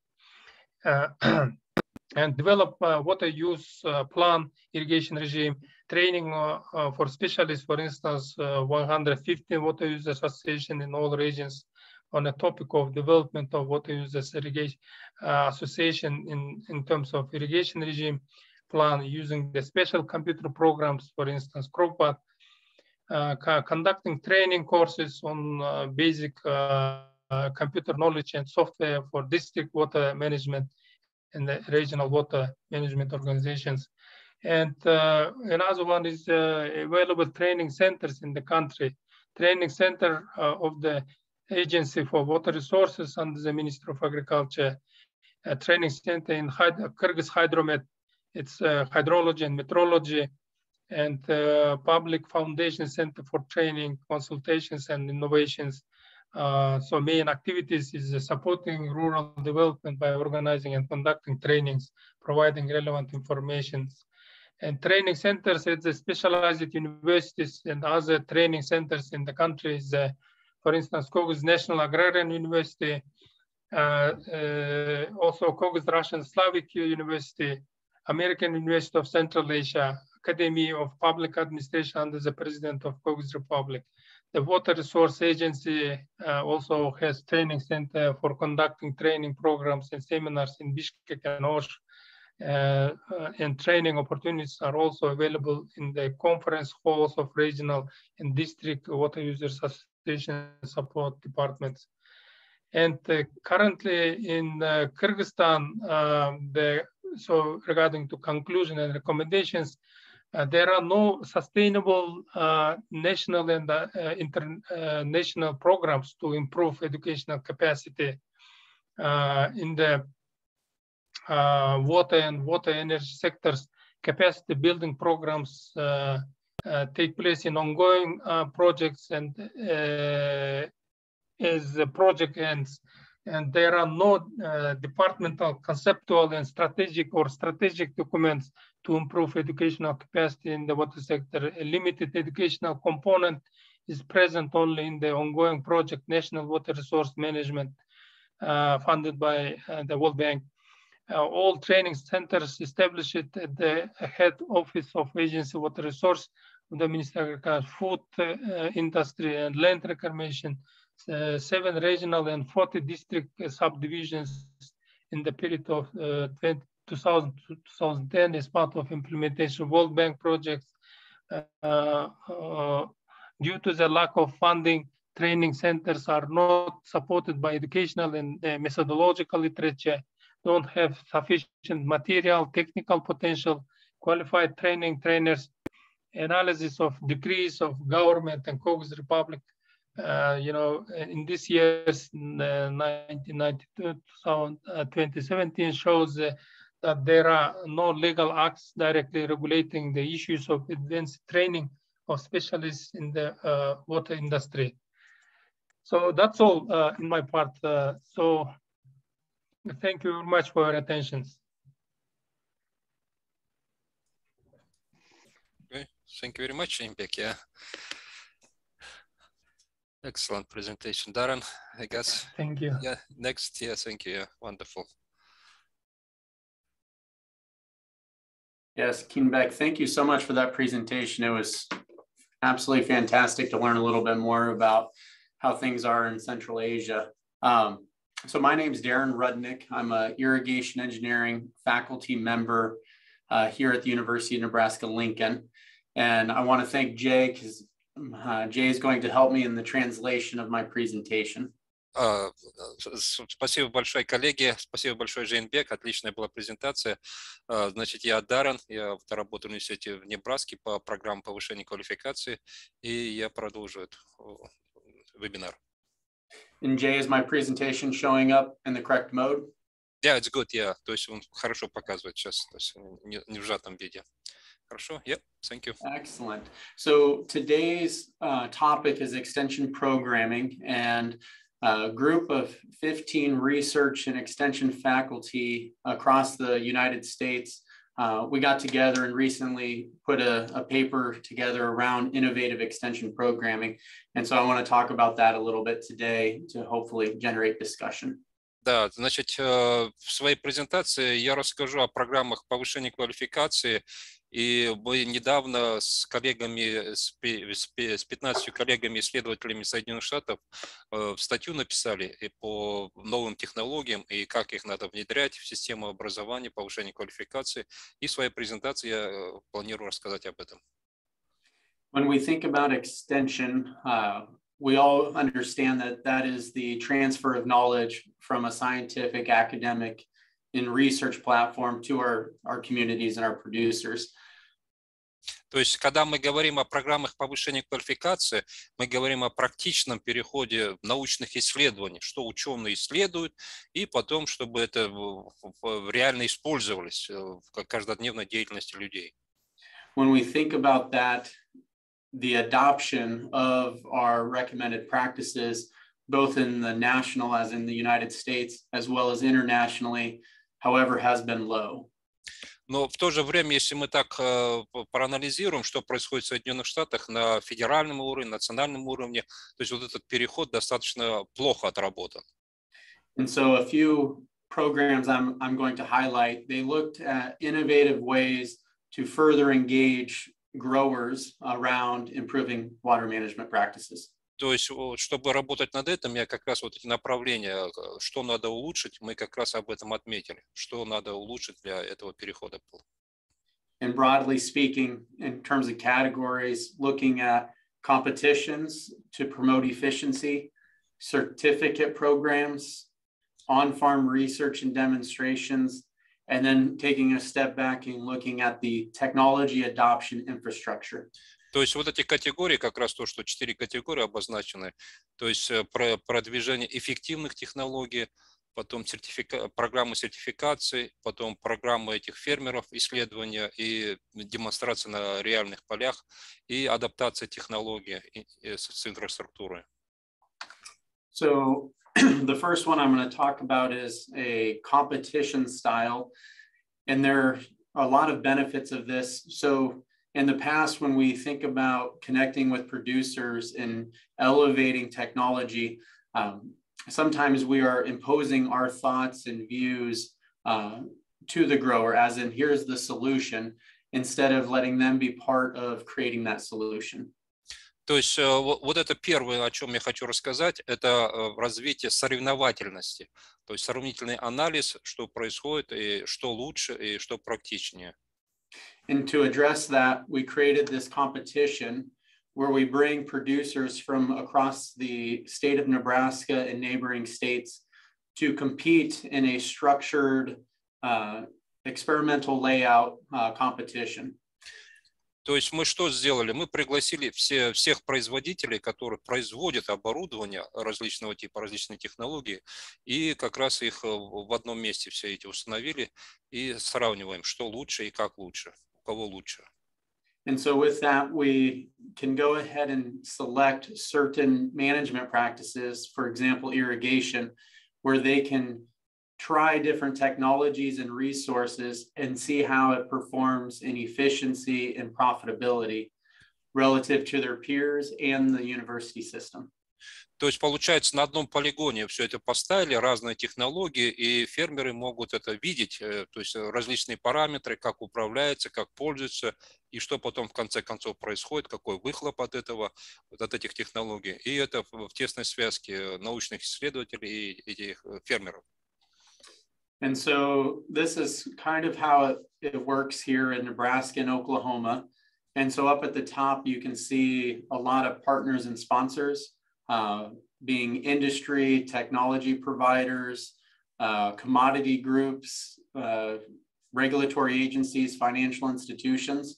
And develop water use plan, irrigation regime, training for specialists, for instance, 150 water users association in all regions on a topic of development of water users irrigation association in terms of irrigation regime plan using the special computer programs, for instance, Crockpot, conducting training courses on basic computer knowledge and software for district water management and the regional water management organizations. And another one is available training centers in the country. Training center of the Agency for Water Resources under the Ministry of Agriculture, a training center in Kyrgyz Hydromet, it's hydrology and meteorology, and public foundation center for training, consultations and innovations. So main activities is supporting rural development by organizing and conducting trainings, providing relevant information. And training centers at the specialized universities and other training centers in the country is, for instance, Kyrgyz National Agrarian University, also Kyrgyz Russian Slavic University, American University of Central Asia, Academy of Public Administration under the President of Kyrgyz Republic. The Water Resource Agency also has training center for conducting training programs and seminars in Bishkek and Osh. And training opportunities are also available in the conference halls of regional and district water users association support departments. And currently in Kyrgyzstan, so regarding to conclusion and recommendations, there are no sustainable national and international programs to improve educational capacity in the water and water energy sectors. Capacity building programs take place in ongoing projects and as the project ends. And there are no departmental, conceptual, and strategic documents to improve educational capacity in the water sector. A limited educational component is present only in the ongoing project, National Water Resource Management, funded by the World Bank. All training centers established at the head office of Agency Water Resource, the Ministry of Agriculture, Food Industry and Land Reclamation, 7 regional and 40 district subdivisions in the period of 2000 to 2010 as part of implementation of World Bank projects. Due to the lack of funding, training centers are not supported by educational and methodological literature, don't have sufficient material, technical potential, qualified trainers, analysis of decrees of government and Kyrgyz Republic. In this year's 1992-2017 shows that there are no legal acts directly regulating the issues of advanced training of specialists in the water industry. So that's all in my part. So thank you very much for your attention. Okay. Thank you very much, Imbek. Yeah. Excellent presentation, Darren, I guess. Thank you. Yeah, next, yeah, thank you. Yeah, wonderful. Yes, Keenbeck, thank you so much for that presentation. It was absolutely fantastic to learn a little bit more about how things are in Central Asia. So my name is Darren Rudnick. I'm an irrigation engineering faculty member here at the University of Nebraska-Lincoln. And I want to thank Jay because Jay is going to help me in the translation of my presentation. Спасибо большое, коллеги. Спасибо большое, Жейнбек. Отличная была презентация. Значит, я Даррен, я работаю в университете в Небраске по программе повышения квалификации, и я продолжу этот вебинар. And Jay, is my presentation showing up in the correct mode? Yeah, it's good, yeah. То есть он хорошо показывает сейчас, то есть не в сжатом виде. Хорошо, yeah, thank you. Excellent. So today's topic is extension programming, and a group of 15 research and extension faculty across the United States, we got together and recently put a paper together around innovative extension programming. And so I want to talk about that a little bit today to hopefully generate discussion. Да, значит, в своей презентации я расскажу о программах повышения квалификации. И мы недавно с коллегами, с 15 коллегами-исследователями Соединенных Штатов статью написали и по новым технологиям, и как их надо внедрять в систему образования, повышения квалификации. И в своей презентации я планирую рассказать об этом. When we think about extension, we all understand that that is the transfer of knowledge from a scientific, academic, and research platform to our communities and our producers. То есть, когда мы говорим о программах повышения квалификации, мы говорим о практичном переходе научных исследований, что ученые исследуют, и потом, чтобы это реально использовалось в каждодневной деятельности людей. When we think about that, the adoption of our recommended practices, both in the national as in the United States, as well as internationally, however, has been low. Но в то же время, если мы так проанализируем, что происходит в Соединенных Штатах на федеральном уровне, национальном уровне, то есть вот этот переход достаточно плохо отработан. And so a few programs I'm going to highlight, they looked at innovative ways to further engage growers around improving water management practices. То есть, чтобы работать над этим, я как раз вот эти направления, что надо улучшить, мы как раз об этом отметили, что надо улучшить для этого перехода. And broadly speaking, in terms of categories, looking at competitions to promote efficiency, certificate programs, on-farm research and demonstrations, and then taking a step back and looking at the technology adoption infrastructure. То есть вот эти категории, как раз то, что 4 категории обозначены, то есть продвижение эффективных технологий, потом программы сертификации, потом программы этих фермеров, исследования и демонстрация на реальных полях и адаптация технологий с инфраструктурой. So the first one I'm going to talk about is a competition style, and there are a lot of benefits of this. So in the past, when we think about connecting with producers and elevating technology, sometimes we are imposing our thoughts and views to the grower, as in here's the solution, instead of letting them be part of creating that solution. То есть вот это первое, о чем я хочу рассказать, это развитие соревновательности, то есть сравнительный анализ, что происходит, и что лучше, и что практичнее. And to address that, we created this competition where we bring producers from across the state of Nebraska and neighboring states to compete in a structured experimental layout competition. То есть мы что сделали? Мы пригласили всех производителей, которые производят оборудование различного типа, различные технологии, и как раз их в одном месте все эти установили и сравниваем, что лучше и как лучше, у кого лучше. And so with that, we can go ahead and select certain management practices, for example, irrigation, where they can try different technologies and resources and see how it performs in efficiency and profitability relative to their peers and the university system. То есть, получается, на одном полигоне все это поставили, разные технологии, и фермеры могут это видеть, то есть различные параметры, как управляется, как пользуется, и что потом в конце концов происходит, какой выхлоп от этого, вот от этих технологий. И это в тесной связке научных исследователей и этих фермеров. And so this is kind of how it works here in Nebraska and Oklahoma. And so up at the top, you can see a lot of partners and sponsors, being industry, technology providers, commodity groups, regulatory agencies, financial institutions.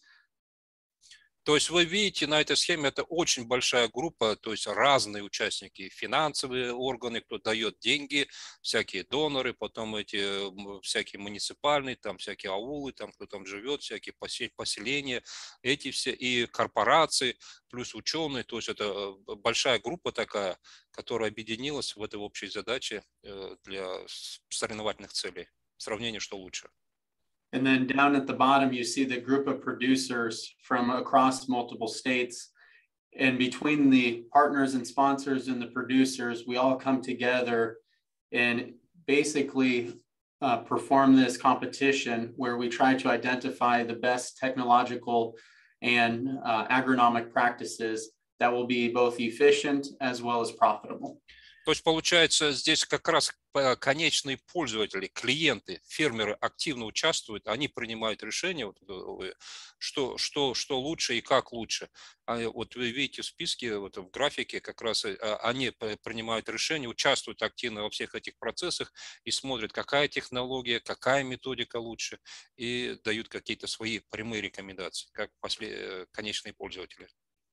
То есть вы видите на этой схеме, это очень большая группа, то есть разные участники, финансовые органы, кто дает деньги, всякие доноры, потом эти всякие муниципальные, там всякие аулы, там кто там живет, всякие поселения, эти все, и корпорации, плюс ученые, то есть это большая группа такая, которая объединилась в этой общей задаче для соревновательных целей, сравнение, что лучше. And then down at the bottom, you see the group of producers from across multiple states. And between the partners and sponsors and the producers, we all come together and basically perform this competition where we try to identify the best technological and agronomic practices that will be both efficient as well as profitable. То есть, получается, здесь как раз конечные пользователи, клиенты, фермеры активно участвуют, они принимают решения, что лучше и как лучше. Вот вы видите в списке, вот в графике, как раз они принимают решения, участвуют активно во всех этих процессах и смотрят, какая технология, какая методика лучше, и дают какие-то свои прямые рекомендации, как конечные пользователи.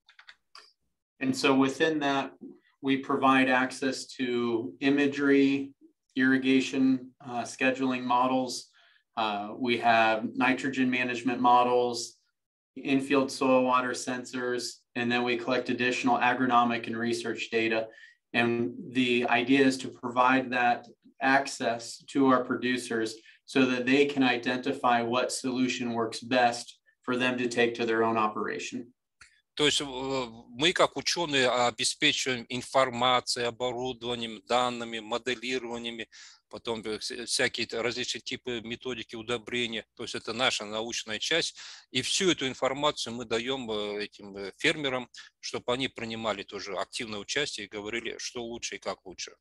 And so within that, we provide access to imagery, irrigation scheduling models. We have nitrogen management models, in-field soil water sensors, and then we collect additional agronomic and research data. And the idea is to provide that access to our producers so that they can identify what solution works best for them to take to their own operation. То есть мы, как ученые, обеспечиваем информацией, оборудованием, данными, моделированиями, потом всякие различные типы методики удобрения. То есть это наша научная часть. И всю эту информацию мы даем этим фермерам, чтобы они принимали тоже активное участие и говорили, что лучше и как лучше.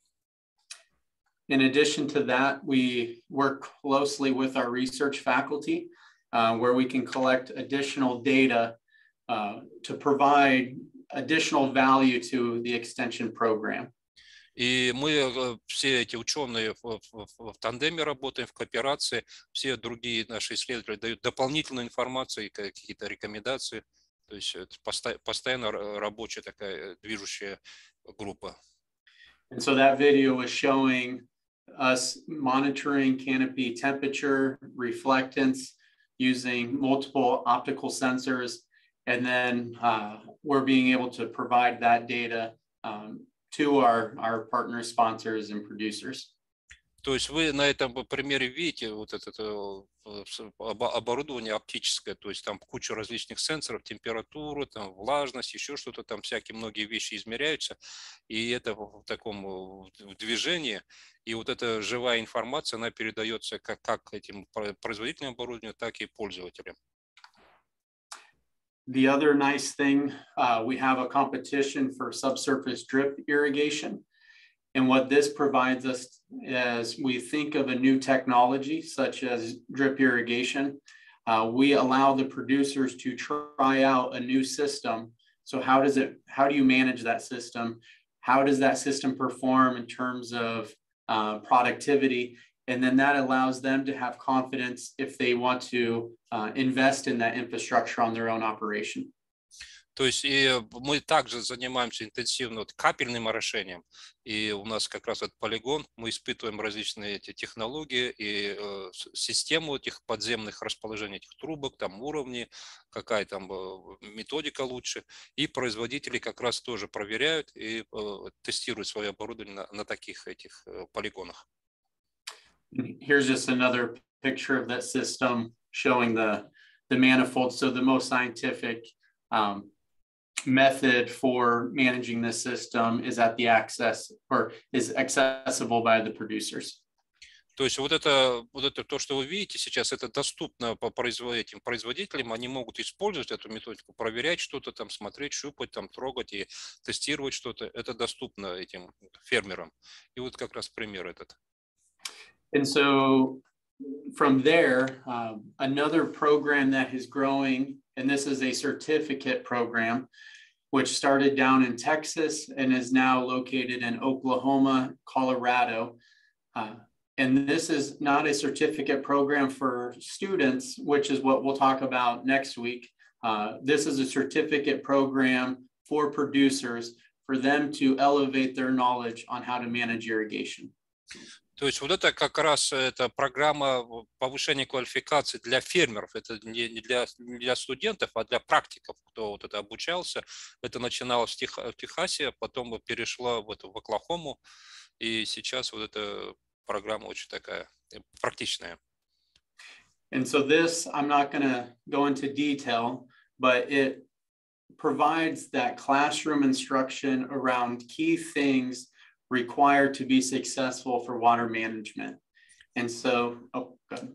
In addition to that, we work closely with our research faculty, where we can collect additional data to provide additional value to the extension program. И мы все эти ученые в тандеме работаем, в кооперации, все другие наши исследователи дают дополнительную информацию и какие-то рекомендации. То есть это постоянно рабочая такая движущая группа. And so that video was showing us monitoring canopy temperature, reflectance, using multiple optical sensors. And then we're being able to provide that data to our partner sponsors and producers. То есть вы на этом примере видите вот это оборудование оптическое, то есть там куча различных сенсоров, температуру, там влажность, еще что-то там, всякие многие вещи измеряются, и это в таком движении, и вот эта живая информация, она передается как этим производителям оборудования, так и пользователям. The other nice thing, we have a competition for subsurface drip irrigation. And what this provides us as we think of a new technology, such as drip irrigation, we allow the producers to try out a new system. So how do you manage that system? How does that system perform in terms of productivity? And then that allows them to have confidence if they want to invest in that infrastructure on their own operation. То есть и мы также занимаемся интенсивно капельным орошением, и у нас как раз этот полигон, мы испытываем различные эти технологии и систему этих подземных расположений этих трубок, там уровни, какая там методика лучше, и производители как раз тоже проверяют и тестируют свое оборудование на таких этих полигонах. Here's just another picture of that system showing the manifold. So the most scientific method for managing this system is at the access or is accessible by the producers. То есть вот это то, что вы видите сейчас, это доступно по этим производителям, они могут использовать эту методику, проверять что-то там, смотреть, щупать, там, трогать и тестировать что-то. Это доступно этим фермерам. И вот как раз пример этот. And so from there, another program that is growing, and this is a certificate program, which started down in Texas and is now located in Oklahoma, Colorado. And this is not a certificate program for students, which is what we'll talk about next week. This is a certificate program for producers, for them to elevate their knowledge on how to manage irrigation. То есть вот это как раз это программа повышения квалификации для фермеров. Это не для студентов, а для практиков, кто вот это обучался. Это начиналось в Техасе, потом перешло в Оклахому, и сейчас вот эта программа очень такая практичная. And so this, I'm not going to go into detail, but it provides that classroom instruction around key things required to be successful for water management. And so, go ahead.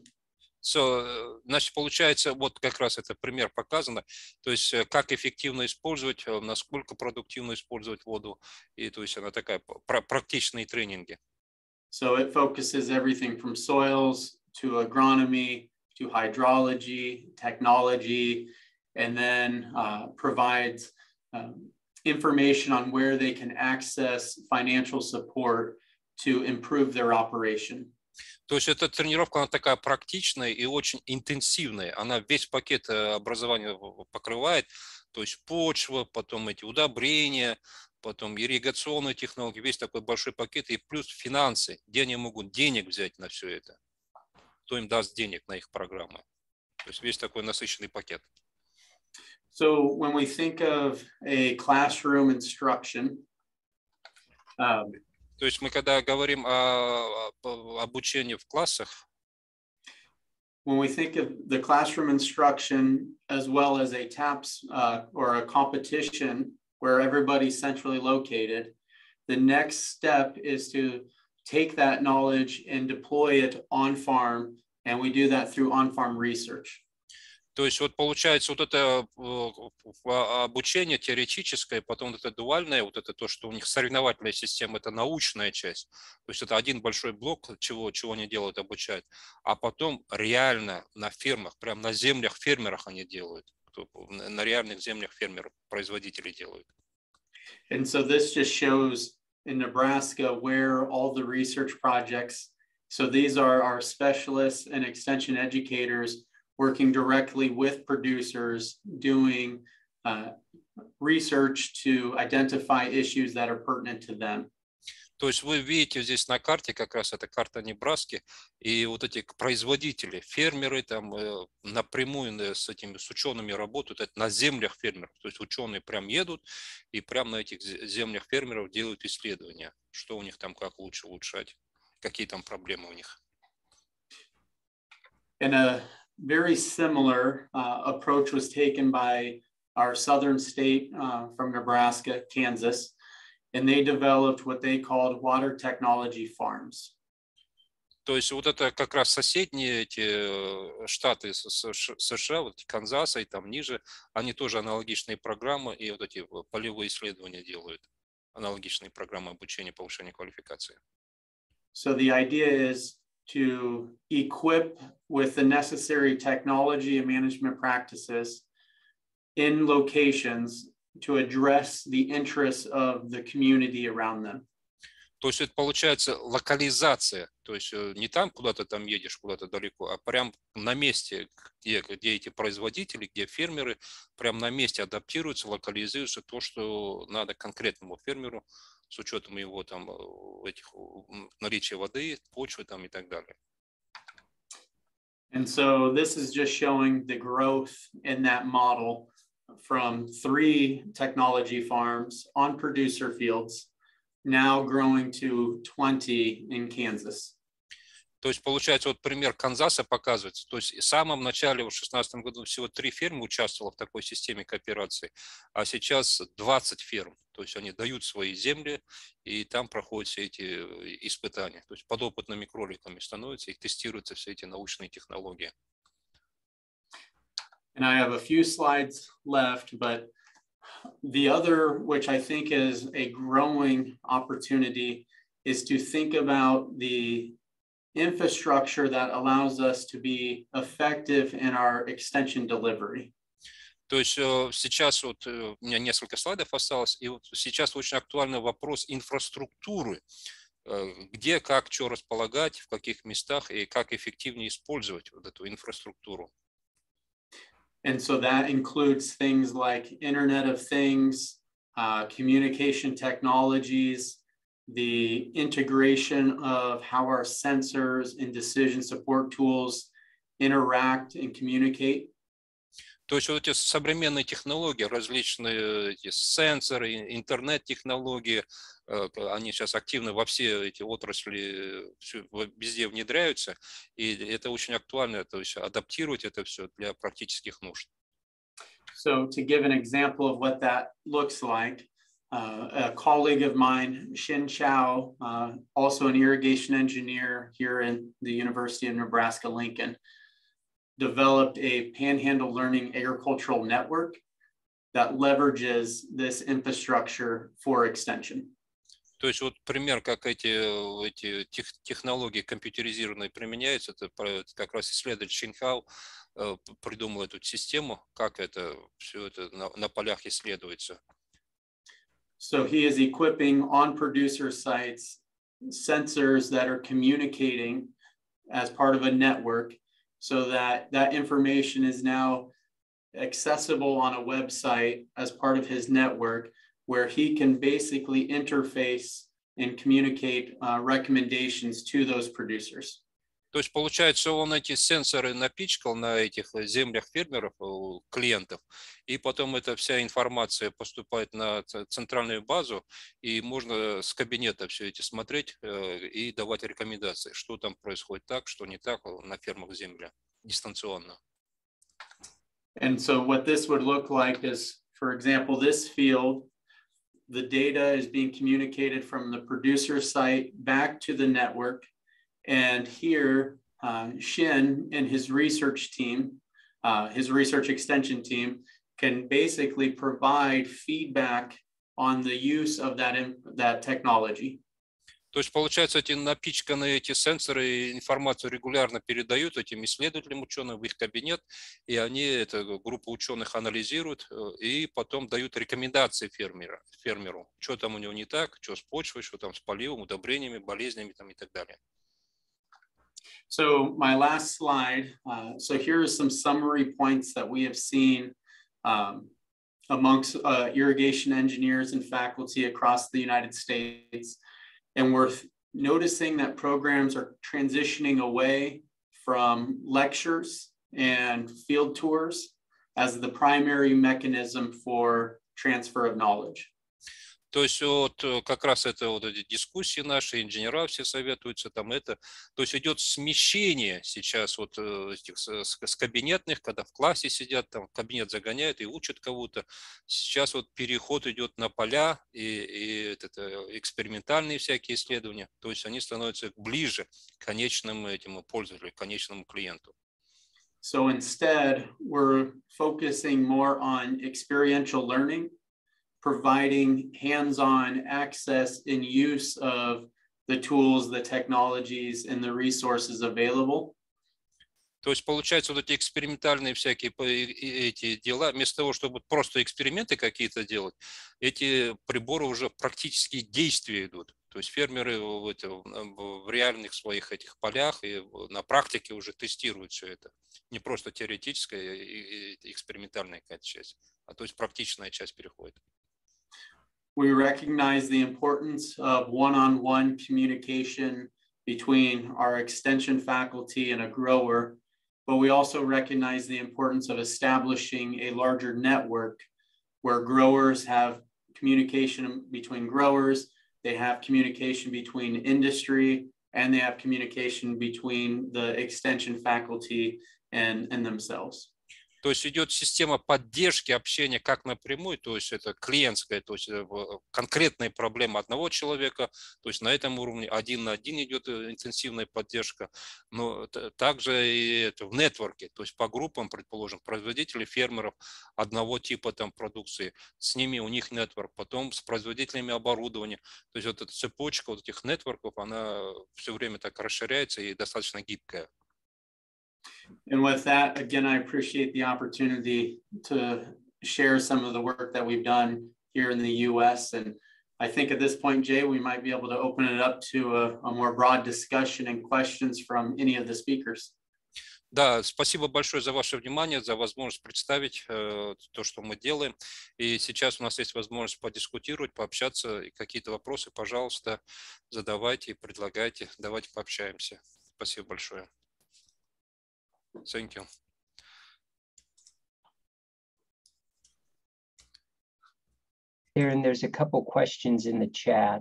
Значит, получается, вот как раз это пример показано, то есть как эффективно использовать, насколько продуктивно использовать воду, и то есть она такая практичные тренинги. So it focuses everything from soils to agronomy to hydrology, technology, and then provides information on where they can access financial support to improve their operation. То есть эта тренировка, она такая практичная и очень интенсивная. Она весь пакет образования покрывает, то есть почва, потом эти удобрения, потом ирригационные технологии, весь такой большой пакет, и плюс финансы, где они могут денег взять на все это, кто им даст денег на их программы. То есть весь такой насыщенный пакет. So when we think of a classroom instruction, то есть мы когда говорим о обучении в классах, when we think of the classroom instruction as well as a TAPS or a competition where everybody's centrally located, the next step is to take that knowledge and deploy it on farm, and we do that through on-farm research. То есть вот получается вот это обучение теоретическое, потом вот это дуальное, вот это то, что у них соревновательная система, это научная часть. То есть это один большой блок, чего они делают, обучают. А потом реально на фермах, прям на землях фермерах они делают. На реальных землях фермеров, производители делают. And so this just shows in Nebraska where all the research projects, so these are our specialists and extension educators working directly with producers, doing research to identify issues that are pertinent to them. То есть вы видите здесь на карте, как раз это карта Небраски, и вот эти производители, фермеры там напрямую с учеными работают, это на землях фермеров, то есть ученые прям едут и прям на этих землях фермеров делают исследования, что у них там, как лучше улучшать, какие там проблемы у них. And a very similar approach was taken by our southern state from Nebraska, Kansas. And they developed what they called water technology farms. То есть вот это как раз соседние эти штаты США, вот Канзаса и там ниже, они тоже аналогичные программы и вот эти полевые исследования делают, аналогичные программы обучения, повышения квалификации. So the idea is to equip with the necessary technology and management practices in locations to address the interests of the community around them. То есть это получается локализация, то есть не там куда-то там едешь, куда-то далеко, а прям на месте, где эти производители, где фермеры, прям на месте адаптируются, локализуются то, что надо конкретному фермеру с учетом его там этих наличия воды, почвы там и так далее. And so this is just showing the growth in that model from 3 technology farms on producer fields, now growing to 20 in Kansas. То есть, получается, вот пример Канзаса показывается. То есть, в самом начале, в 2016 году, всего 3 фирмы участвовало в такой системе кооперации, а сейчас 20 фирм. То есть, они дают свои земли, и там проходят все эти испытания. То есть, подопытными кроликами становятся, и тестируются все эти научные технологии. And I have a few slides left, but the other, which I think is a growing opportunity, is to think about the infrastructure that allows us to be effective in our extension delivery. То есть сейчас вот у меня несколько слайдов осталось, и вот сейчас очень актуальный вопрос инфраструктуры, где, как, что располагать, в каких местах и как эффективнее использовать вот эту инфраструктуру. And so that includes things like Internet of Things, communication technologies, the integration of how our sensors and decision support tools interact and communicate. То есть вот эти современные технологии, различные эти сенсоры, интернет-технологии, они сейчас активно во все эти отрасли везде внедряются, и это очень актуально, то есть адаптировать это все для практических нужд. So to give an example of what that looks like, a colleague of mine, Xin Chao, also an irrigation engineer here in the University of Nebraska-Lincoln, developed a Panhandle Learning Agricultural Network that leverages this infrastructure for extension. То есть вот пример, как эти технологии компьютеризированные применяются, это как раз исследователь Шинхау придумал эту систему, как это все это на полях исследуется. So he is equipping on producer sites sensors that are communicating as part of a network, so that that information is now accessible on a website as part of his network, where he can basically interface and communicate recommendations to those producers. То есть, получается, он эти сенсоры напичкал на этих землях фермеров, клиентов, и потом эта вся информация поступает на центральную базу, и можно с кабинета все эти смотреть и давать рекомендации, что там происходит так, что не так на фермах земли, дистанционно. And so what this would look like is, for example, this field, the data is being communicated from the producer site back to the network. And here, Xin and his research team, his research extension team, can basically provide feedback on the use of that technology. То есть, получается, эти напичканные эти сенсоры информацию регулярно передают этим исследователям, ученым в их кабинет, и они, эта группа ученых, анализируют и потом дают рекомендации фермеру, что там у него не так, что с почвой, что там с поливом, удобрениями, болезнями там, и так далее. So my last slide, so here are some summary points that we have seen amongst irrigation engineers and faculty across the United States. And we're noticing that programs are transitioning away from lectures and field tours as the primary mechanism for transfer of knowledge. То есть вот как раз это вот эти дискуссии наши, инженера все советуются, там это, то есть идет смещение сейчас вот этих с кабинетных, когда в классе сидят, там в кабинет загоняют и учат кого-то. Сейчас вот переход идет на поля и это экспериментальные всякие исследования, то есть они становятся ближе к конечному этому пользователю, к конечному клиенту. So instead, we're focusing more on experiential learning, providing hands-on access and use of the tools, the technologies, and the resources available. То есть, получается, вот эти экспериментальные всякие эти дела, вместо того, чтобы просто эксперименты какие-то делать, эти приборы уже практически действия идут. То есть фермеры в реальных своих этих полях и на практике уже тестируют все это. Не просто теоретическая и экспериментальная какая-то часть, а то есть практичная часть переходит. We recognize the importance of one-on-one communication between our extension faculty and a grower, but we also recognize the importance of establishing a larger network where growers have communication between growers, they have communication between industry, and they have communication between the extension faculty and themselves. То есть идет система поддержки общения как напрямую, то есть это клиентская, то есть конкретные проблемы одного человека, то есть на этом уровне один на один идет интенсивная поддержка, но также и это в нетворке, то есть по группам, предположим, производителей, фермеров одного типа там продукции, с ними у них нетворк, потом с производителями оборудования, то есть вот эта цепочка вот этих нетворков, она все время так расширяется и достаточно гибкая. And with that, again, I appreciate the opportunity to share some of the work that we've done here in the U.S. And I think at this point, Jay, we might be able to open it up to a more broad discussion and questions from any of the speakers. Да, спасибо большое за ваше внимание, за возможность представить то, что мы делаем. И сейчас у нас есть возможность подискутировать, пообщаться. И какие-то вопросы, пожалуйста, задавайте и предлагайте. Давайте пообщаемся. Спасибо большое. Thank you. Aaron, there's a couple questions in the chat.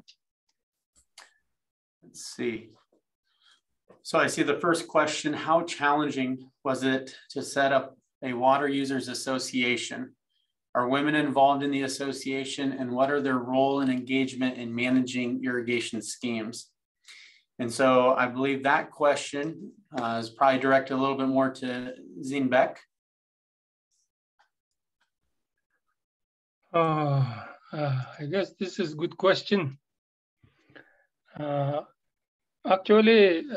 Let's see. So I see the first question, how challenging was it to set up a water users association? Are women involved in the association, and what are their role and engagement in managing irrigation schemes? And so I believe that question is probably directed a little bit more to Zinbek. I guess this is a good question. Actually,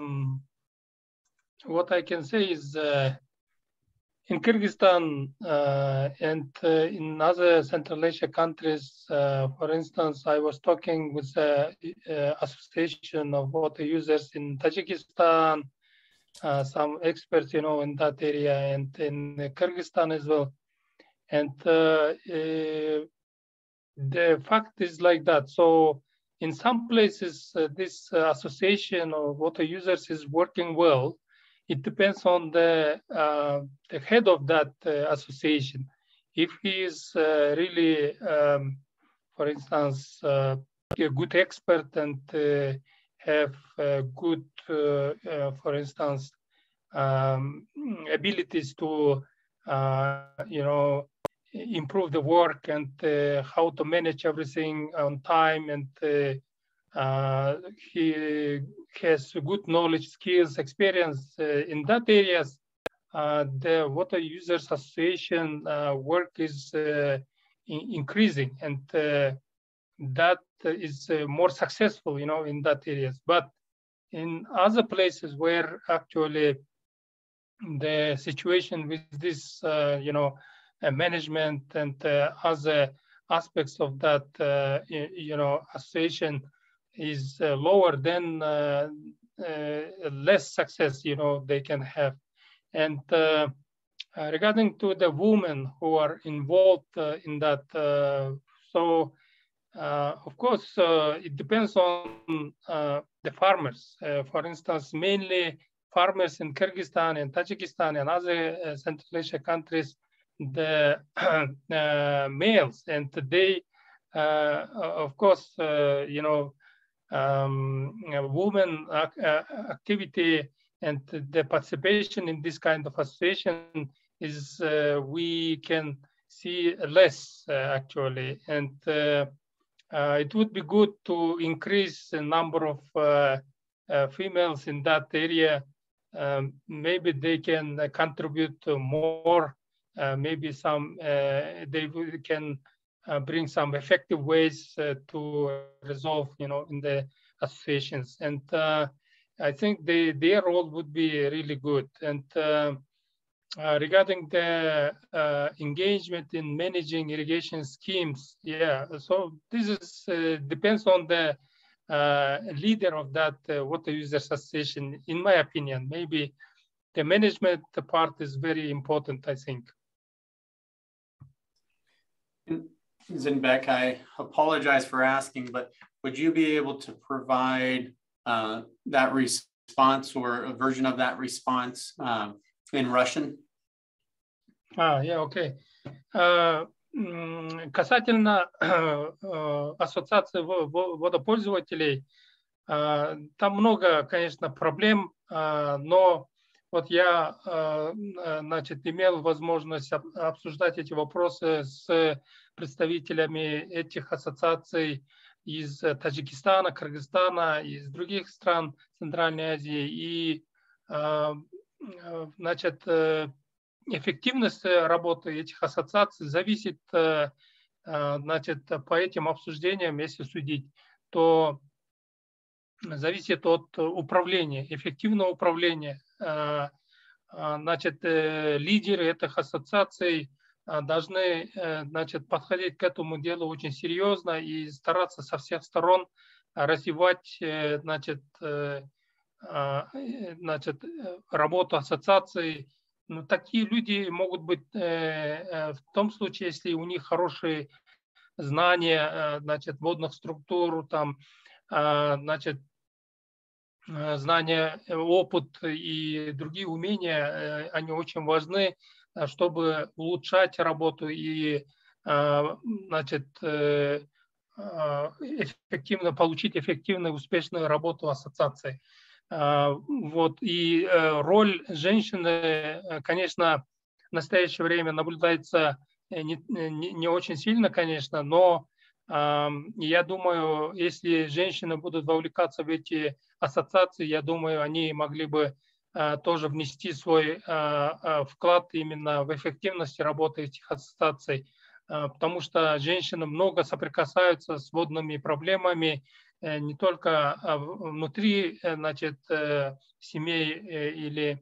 what I can say is in Kyrgyzstan and in other Central Asia countries, for instance, I was talking with the Association of Water Users in Tajikistan, some experts, you know, in that area, and in Kyrgyzstan as well. And the fact is like that. So in some places, this association of water users is working well. It depends on the head of that association. If he is really, for instance, a good expert and have good, for instance, abilities to, you know, improve the work and how to manage everything on time, and he has good knowledge, skills, experience in that areas, the Water Users Association work is increasing, and that is more successful, you know, in that areas. But in other places where actually the situation with this, you know, management and other aspects of that, you know, association is lower, then less success, you know, they can have. And regarding to the women who are involved in that, so of course, it depends on the farmers. For instance, mainly farmers in Kyrgyzstan and Tajikistan and other Central Asia countries, the males, and they, of course, you know, women activity and the participation in this kind of association is we can see less actually, and it would be good to increase the number of females in that area. Maybe they can contribute more. Maybe some they can bring some effective ways to resolve, you know, in the associations, and I think their role would be really good. And regarding the engagement in managing irrigation schemes, yeah, so this is depends on the leader of that Water Users Association. In my opinion, maybe the management part is very important, I think. Zinbek, I apologize for asking, but would you be able to provide that response or a version of that response in Russian? Yeah, okay. Касательно ассоциации водопользователей, Там много, конечно, проблем, но вот я, значит, имел возможность обсуждать эти вопросы с представителями этих ассоциаций из Таджикистана, Кыргызстана, из других стран Центральной Азии. И, значит, эффективность работы этих ассоциаций зависит, значит, по этим обсуждениям, если судить, то зависит от управления, эффективного управления. Значит, лидеры этих ассоциаций должны, значит, подходить к этому делу очень серьезно и стараться со всех сторон развивать, значит, работу ассоциаций. Но такие люди могут быть в том случае, если у них хорошие знания, значит, водных структур, там, значит, знания, опыт и другие умения, они очень важны, чтобы улучшать работу и, значит, эффективно получить эффективную, успешную работу ассоциации. Вот. И роль женщины, конечно, в настоящее время наблюдается не очень сильно, конечно, но я думаю, если женщины будут вовлекаться в эти ассоциации, я думаю, они могли бы тоже внести свой вклад именно в эффективность работы этих ассоциаций, потому что женщины много соприкасаются с водными проблемами не только внутри, значит, семей или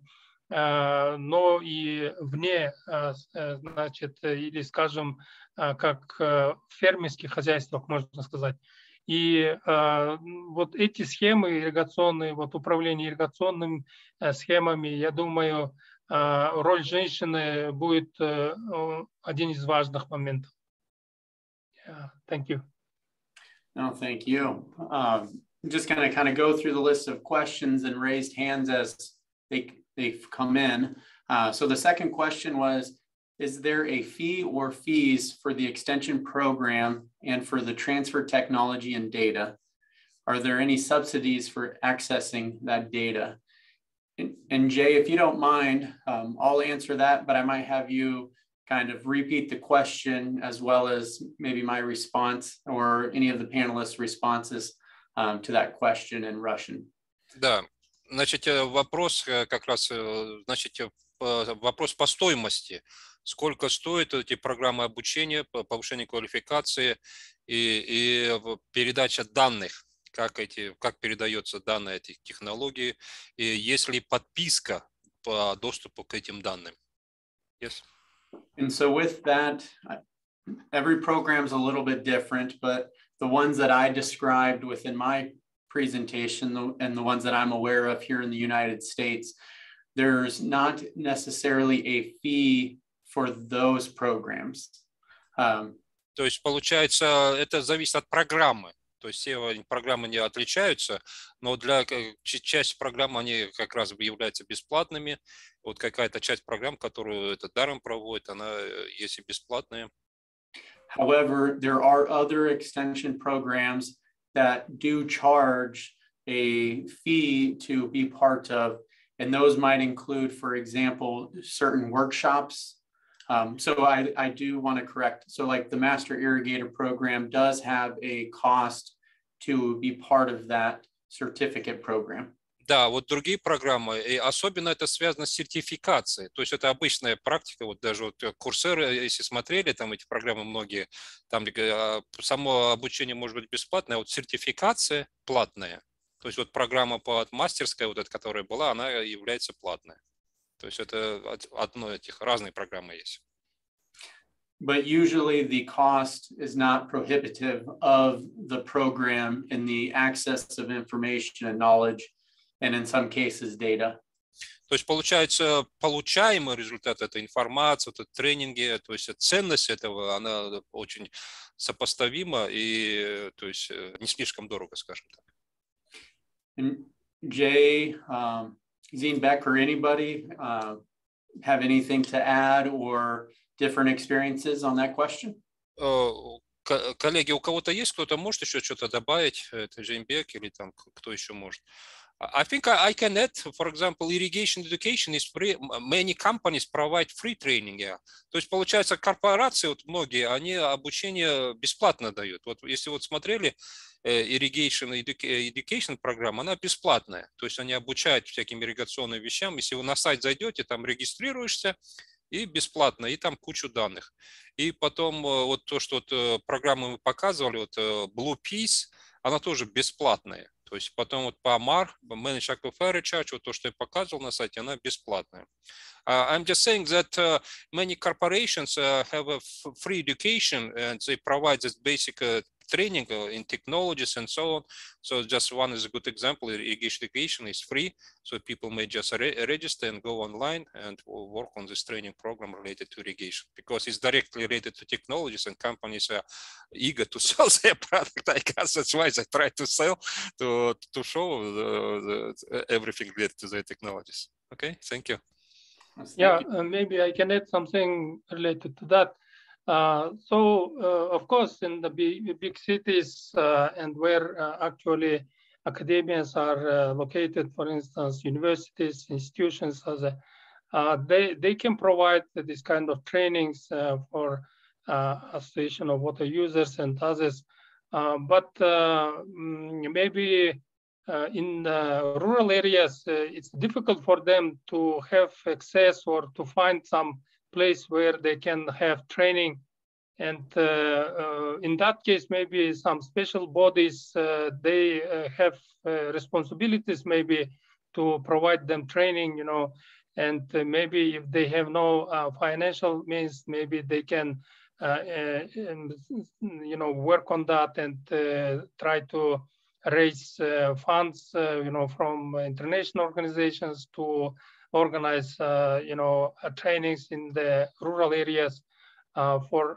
но и вне, значит, или, скажем, как в фермерских хозяйствах, можно сказать. И вот эти схемы ирригационные, вот управление ирригационными схемами, я думаю, роль женщины будет один из важных моментов. Thank you. No, thank you. I'm just going to kind of go through the list of questions and raised hands as they've come in. So the second question was, is there a fee or fees for the extension program and for the transfer technology and data? Are there any subsidies for accessing that data? And Jay, if you don't mind, I'll answer that, but I might have you kind of repeat the question as well as maybe my response or any of the panelists' responses to that question in Russian. Да, значит, вопрос как раз, значит, вопрос по стоимости. Сколько стоят эти программы обучения, повышение квалификации и передача данных, как передаются данные этих технологий, и есть ли подписка по доступу к этим данным? Yes. And so with that, every program's a little bit different, but the ones that I described within my presentation and the ones that I'm aware of here in the United States, there's not necessarily a fee for those programs. То есть, получается, это зависит от программы. То есть все программы не отличаются, но для часть программ они как раз являются бесплатными. Вот какая-то часть программ, которую это даром проводит, она есть и бесплатная. However, there are other extension programs that do charge a fee to be part of, and those might include, for example, certain workshops. So I do want to correct. So like the Master Irrigator program does have a cost to be part of that certificate program. Да, вот другие программы, и особенно это связано с сертификацией. То есть это обычная практика, вот даже вот Coursera, если смотрели, там эти программы многие, там само обучение может быть бесплатное, а вот сертификация платная. То есть вот программа по мастерской, вот эта, которая была, она является платной. То есть это одно из этих, разные программы есть. But usually the cost is not prohibitive of the program in the access of information and knowledge, and in some cases data. То есть получается, получаемый результат этой информации, это тренинги, то есть ценность этого, она очень сопоставима и, то есть, не слишком дорого, скажем так. And Jay, Zine Beck, or anybody have anything to add or different experiences on that question? Коллеги, у кого-то есть, кто-то может еще что-то добавить? Это Жеймбек или там кто еще может? I think I can add, for example, irrigation education is free. Many companies provide free training. Yeah. То есть, получается, корпорации, вот многие, они обучение бесплатно дают. Вот если вот смотрели irrigation education программа, она бесплатная. То есть, они обучают всяким ирригационным вещам. Если вы на сайт зайдете, там регистрируешься, и бесплатно, и там кучу данных. И потом вот то, что вот программу мы показывали, вот Blue Peace, она тоже бесплатная. То есть потом вот по MAR, Managed Aquifer Recharge, вот то, что я показывал на сайте, она бесплатная. I'm just saying that many corporations have a free education and they provide this basic training in technologies and so on. So just one is a good example. Irrigation education is free, so people may just register and go online and work on this training program related to irrigation because it's directly related to technologies and companies are eager to sell their product. I guess that's why they try to sell to show everything related to their technologies. Okay, thank you. Yeah, maybe I can add something related to that. Of course, in the big cities and where actually academias are located, for instance, universities, institutions, they can provide this kind of trainings for association of water users and others. But maybe in rural areas, it's difficult for them to have access or to find some place where they can have training. And in that case, maybe some special bodies, they have responsibilities maybe to provide them training, you know, and maybe if they have no financial means, maybe they can, you know, work on that and try to raise funds, you know, from international organizations to organize, you know, trainings in the rural areas for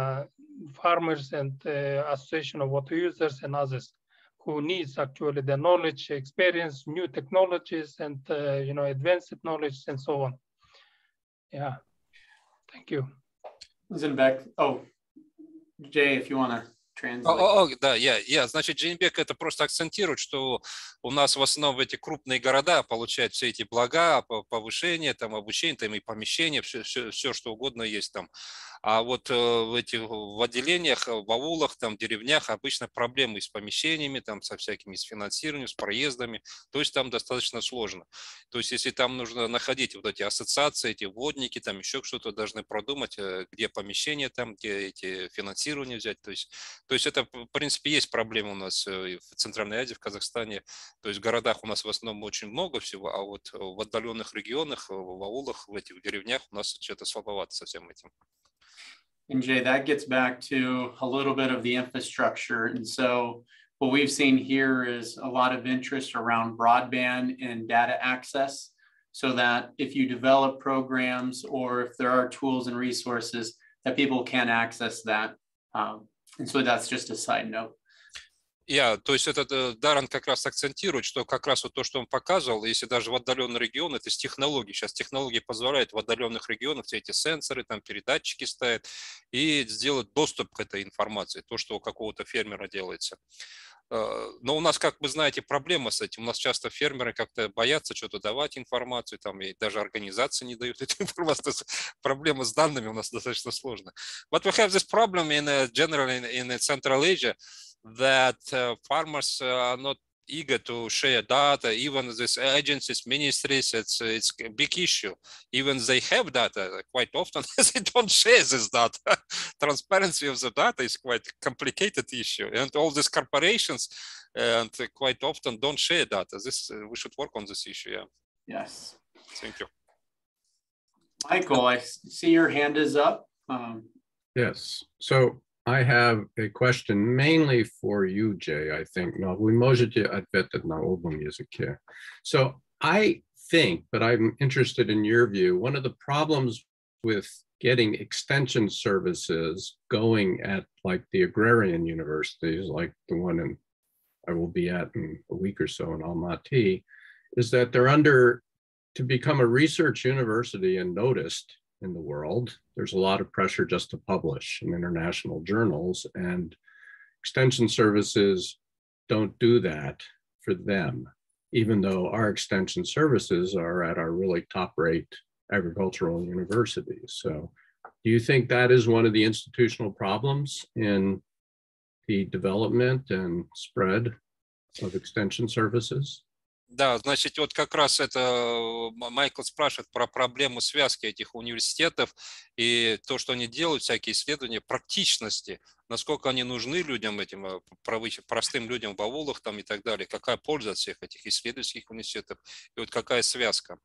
farmers and association of water users and others who needs actually the knowledge, experience, new technologies, and you know, advanced knowledge and so on. Yeah, thank you. Zenbek, oh, Jay, if you want to translate. Да, значит, Джеймбек это просто акцентирует, что у нас в основном эти крупные города получают все эти блага, повышение, там, обучение, там, и помещение, все, что угодно есть там. А вот в отделениях, в аулах, там, деревнях обычно проблемы с помещениями, там, со всякими, с финансированием, с проездами, то есть там достаточно сложно. То есть если там нужно находить вот эти ассоциации, эти водники, там еще что-то должны продумать, где помещение там, где эти финансирования взять, то есть это, в принципе, есть проблема у нас в Центральной Азии, в Казахстане, то есть в городах у нас в основном очень много всего, а вот в отдаленных регионах, в аулах, в этих деревнях у нас что-то слабовато со всем этим. And Jay, that gets back to a little bit of the infrastructure. And so what we've seen here is a lot of interest around broadband and data access, so that if you develop programs or if there are tools and resources that people can access that. And so that's just a side note. То есть этот Даррен как раз акцентирует, что как раз вот то, что он показывал, если даже в отдаленный регион, это с технологий. Сейчас технологии позволяют в отдаленных регионах все эти сенсоры, там передатчики ставят и сделать доступ к этой информации, то, что у какого-то фермера делается. Но у нас, как вы знаете, проблема с этим. У нас часто фермеры как-то боятся что-то давать информацию, там, и даже организации не дают эту информацию. Проблема с данными у нас достаточно сложная. But we have this problem in general in Central Asia that farmers are not eager to share data. Even these agencies, ministries, it's a big issue. Even they have data, quite often they don't share this data. Transparency of the data is quite a complicated issue, and all these corporations and quite often don't share data. This we should work on this issue. Yeah. Yes. Thank you. Michael, I see your hand is up. Yes. So I have a question mainly for you, Jay, I think. No, вы можете ответить на оба языке. So I think, but I'm interested in your view, one of the problems with getting extension services going at like the agrarian universities, like the one I will be at in a week or so in Almaty, is that they're to become a research university and noticed, in the world. There's a lot of pressure just to publish in international journals, and extension services don't do that for them, even though our extension services are at our really top-rate agricultural universities. So do you think that is one of the institutional problems in the development and spread of extension services? Да, значит, вот как раз это Майкл спрашивает про проблему связки этих университетов и то, что они делают, всякие исследования практичности, насколько они нужны людям этим, простым людям в аулах там и так далее, какая польза от всех этих исследовательских университетов и вот какая связка.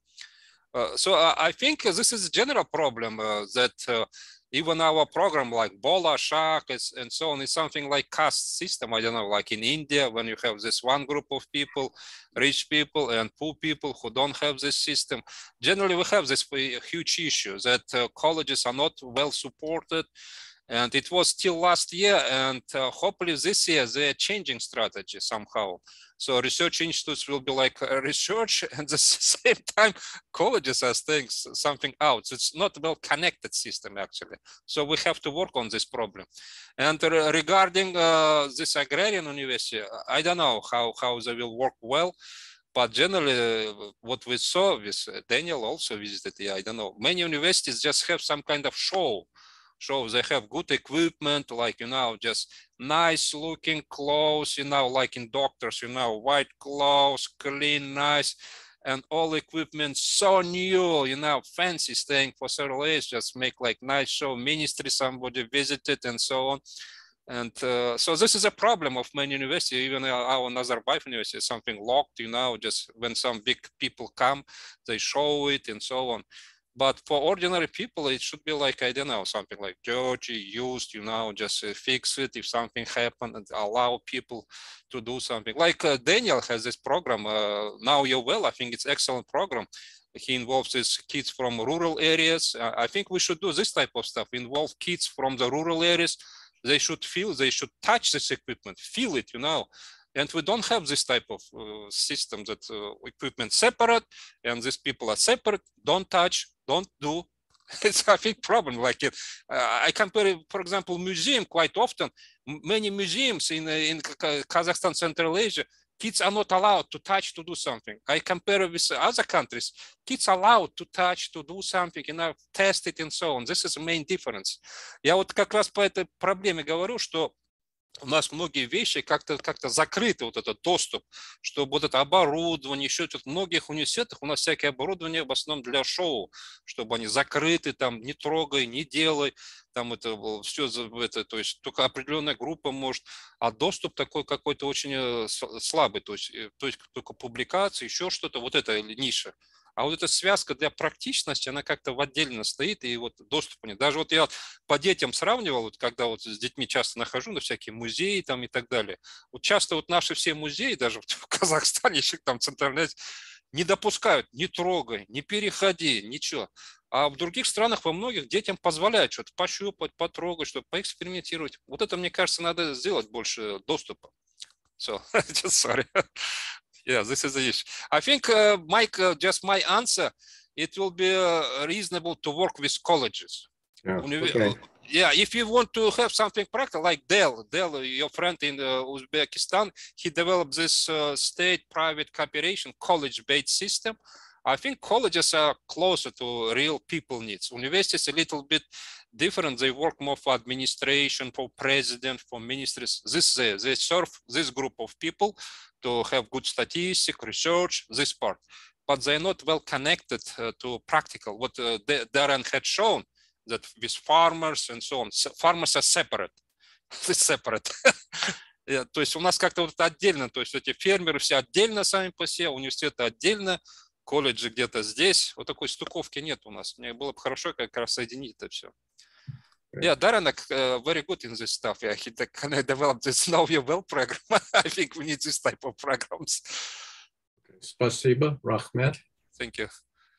So I think this is a general problem that even our program like Bola, Shak, and so on is something like caste system. I don't know, like in India, when you have this one group of people, rich people and poor people who don't have this system. Generally, we have this huge issue that colleges are not well supported. And it was till last year, and hopefully this year they're changing strategy somehow. So research institutes will be like research, and at the same time colleges are staying something out. So it's not a well connected system actually. So we have to work on this problem. And regarding this agrarian university, I don't know how they will work well. But generally, what we saw with Daniel also visited, I don't know, many universities just have some kind of show. They have good equipment, like, just nice looking clothes, like in doctors, white clothes, clean, nice, and all equipment so new, fancy, staying for several days, just make like nice show, ministry, somebody visited and so on. And so this is a problem of many universities, even our Nazarbayev University, something locked, just when some big people come, they show it and so on. But for ordinary people, it should be like, I don't know, something like dirty, used, just fix it if something happened and allow people to do something. Like Daniel has this program, Now You're Well, I think it's an excellent program. He involves his kids from rural areas. I think we should do this type of stuff, involve kids from the rural areas. They should feel, they should touch this equipment, feel it, And we don't have this type of system that equipment separate and these people are separate, don't touch, don't do. It's a big problem. Like I compare, for example, museum quite often. Many museums in Kazakhstan, Central Asia, kids are not allowed to touch to do something. I compare with other countries, kids are allowed to touch, to do something, test it and so on. This is the main difference. Я вот как раз по этой проблеме говорю, что у нас многие вещи как-то закрыты, вот этот доступ, чтобы вот это оборудование, еще в многих университетах у нас всякое оборудование в основном для шоу, чтобы они закрыты, там, не трогай, не делай, там это все, то есть только определенная группа может, а доступ такой какой-то очень слабый, то есть только публикации, еще что-то, вот это ниша. А вот эта связка для практичности, она как-то в отдельно стоит, и вот доступа нет. Даже вот я по детям сравнивал, вот когда вот с детьми часто нахожу на всякие музеи там и так далее. Вот часто вот наши все музеи, даже в Казахстане, еще там в Центральной Азии, не допускают, не трогай, не переходи, ничего. А в других странах, во многих, детям позволяют что-то пощупать, потрогать, что-то поэкспериментировать. Вот это, мне кажется, надо сделать больше доступа. So, just sorry. Yeah, this is the issue. I think, Mike, just my answer, it will be reasonable to work with colleges. Yeah, okay. Yeah, if you want to have something practical, like Del, your friend in Uzbekistan, he developed this state private cooperation college-based system. I think colleges are closer to real people needs. Universities a little bit different. They work more for administration, for president, for ministries. They serve this group of people to have good statistics, research, this part. But they're not well connected to practical. What Darren had shown, that with farmers and so on, farmers are separate. Separate. То есть у нас как-то вот отдельно, то есть эти фермеры все отдельно сами по себе, университеты отдельно, колледжи где-то здесь. Вот такой стыковки нет у нас. Мне было бы хорошо как раз соединить это все. Yeah, Darren, very good in this stuff. Yeah, he developed this Know Your Well program. I think we need this type of programs. Спасибо, Rahmet. Thank you.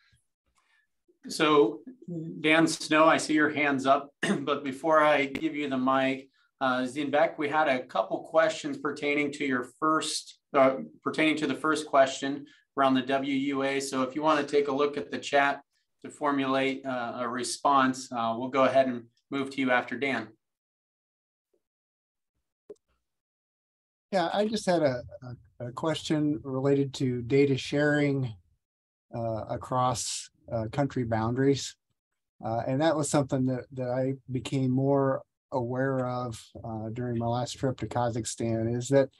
So, Dan Snow, I see your hands up, but before I give you the mic, Zinbek, we had a couple questions pertaining to your pertaining to the first question around the WUA. So if you want to take a look at the chat to formulate a response. We'll go ahead and move to you after Dan. Yeah, I just had a question related to data sharing across country boundaries. And that was something that I became more aware of during my last trip to Kazakhstan, is that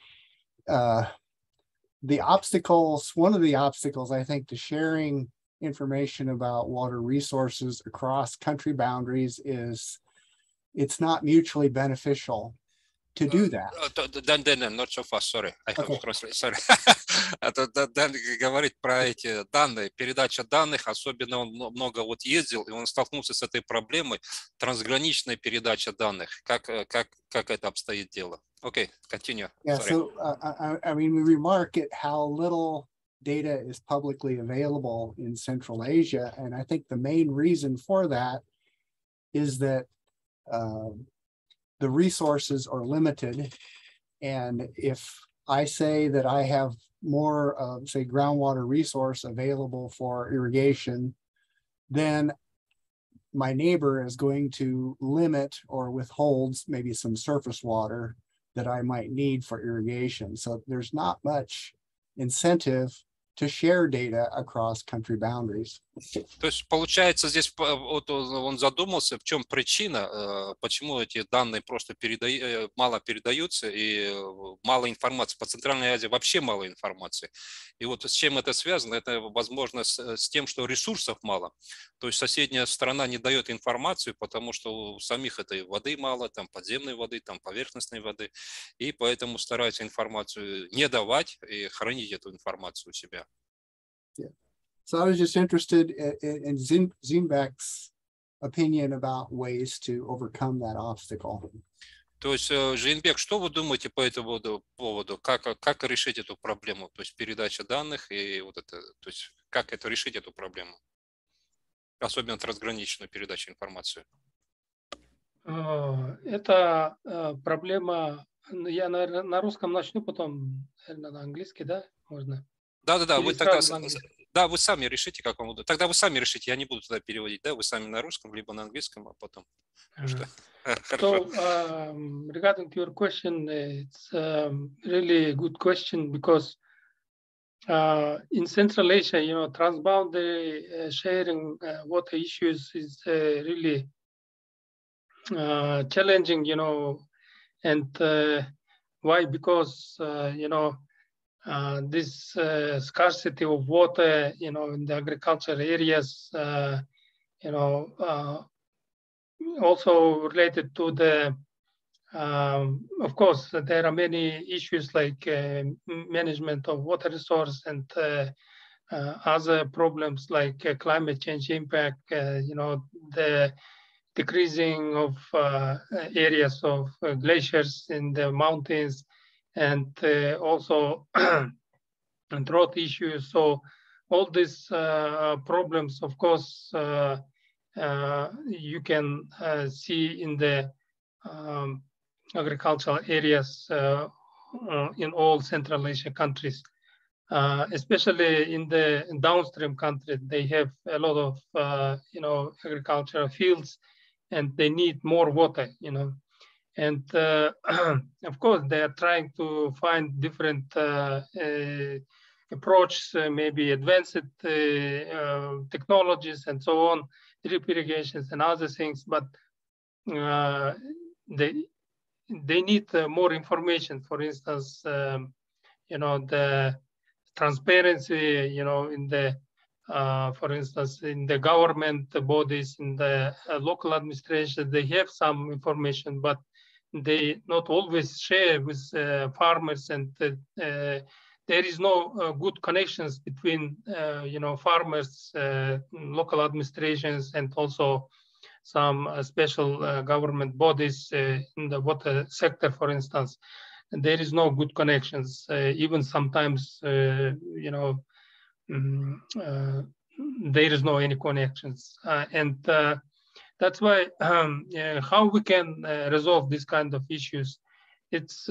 one of the obstacles, I think, to sharing information about water resources across country boundaries is it's not mutually beneficial to do that. Dan, not so fast, sorry. I have to translate, sorry. Dan говорит про эти данные, передача данных, особенно он много вот ездил, и он столкнулся с этой проблемой, трансграничная передача данных. Как это обстоит дело? Okay, continue. Yeah, sorry. so I mean, we remark at how little data is publicly available in Central Asia, and I think the main reason for that is that the resources are limited. And if I say that I have more, say, groundwater resource available for irrigation, then my neighbor is going to limit or withhold maybe some surface water that I might need for irrigation. So there's not much incentive to share data across country boundaries. То есть, получается, здесь вот он задумался, в чем причина, почему эти данные просто мало передаются и мало информации. По Центральной Азии вообще мало информации. И вот с чем это связано? Это, возможно, с тем, что ресурсов мало. То есть соседняя страна не дает информацию, потому что у самих этой воды мало, там подземной воды, там поверхностной воды. И поэтому стараются информацию не давать и хранить эту информацию у себя. Yeah. So I was just interested in Zimbek's opinion about ways to overcome that obstacle. То есть, Жинбек, что вы думаете по этому поводу? Как решить эту проблему? То есть передача данных и вот это, то есть как это решить эту проблему? Особенно трансграничную передачу информации. Это проблема, я, наверное, на русском начну, потом, наверное, на английский, да, можно? Да, Или вы тогда, да, вы сами решите, как вам удобно. Тогда вы сами решите, я не буду туда переводить, да, вы сами на русском, либо на английском, а потом. So, regarding your question, it's really a good question because in Central Asia, you know, transboundary sharing water issues is really challenging, you know, and why? Because, you know, this scarcity of water, you know, in the agricultural areas, you know, also related to the, of course, there are many issues like management of water resource and other problems like climate change impact, you know, the decreasing of areas of glaciers in the mountains, and also drought issues. So all these problems, of course, you can see in the agricultural areas in all Central Asian countries, especially in the downstream countries. They have a lot of, you know, agricultural fields, and they need more water, you know. And of course, they are trying to find different approaches, maybe advanced technologies and so on, drip irrigations and other things, but they need more information. For instance, you know, the transparency, you know, in the, for instance, in the government bodies, in the local administration, they have some information, but they not always share with farmers, and there is no good connections between, you know, farmers, local administrations, and also some special government bodies in the water sector, for instance. And there is no good connections. Even sometimes, you know, there is no any connections, and that's why how we can resolve this kind of issues. It's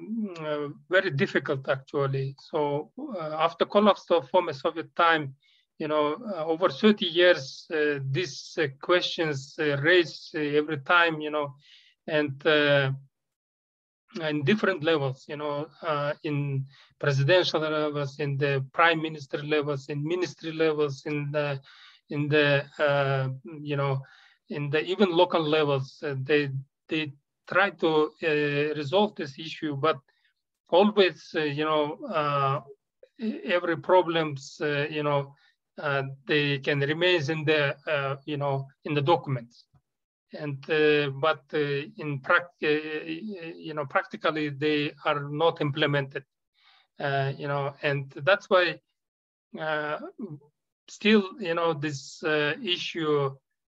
very difficult, actually. So after collapse of former Soviet time, over 30 years, these questions raised every time, and in different levels, in presidential levels, in the prime minister levels, in ministry levels, in the even local levels. They try to resolve this issue, but always, every problems, they can remain in the, in the documents. And but in practically they are not implemented, and that's why still, this issue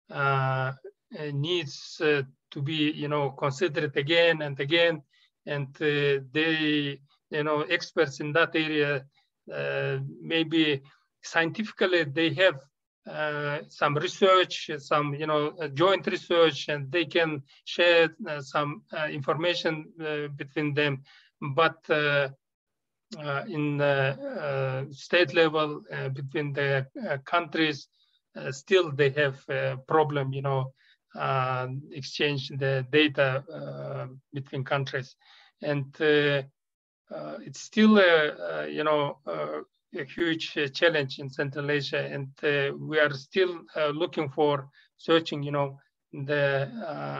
needs to be, considered again and again, and they, experts in that area, maybe scientifically they have some research, some joint research, and they can share some information between them. But in state level, between the countries, still they have a problem, exchange the data between countries, and it's still a huge challenge in Central Asia, and we are still looking for searching, the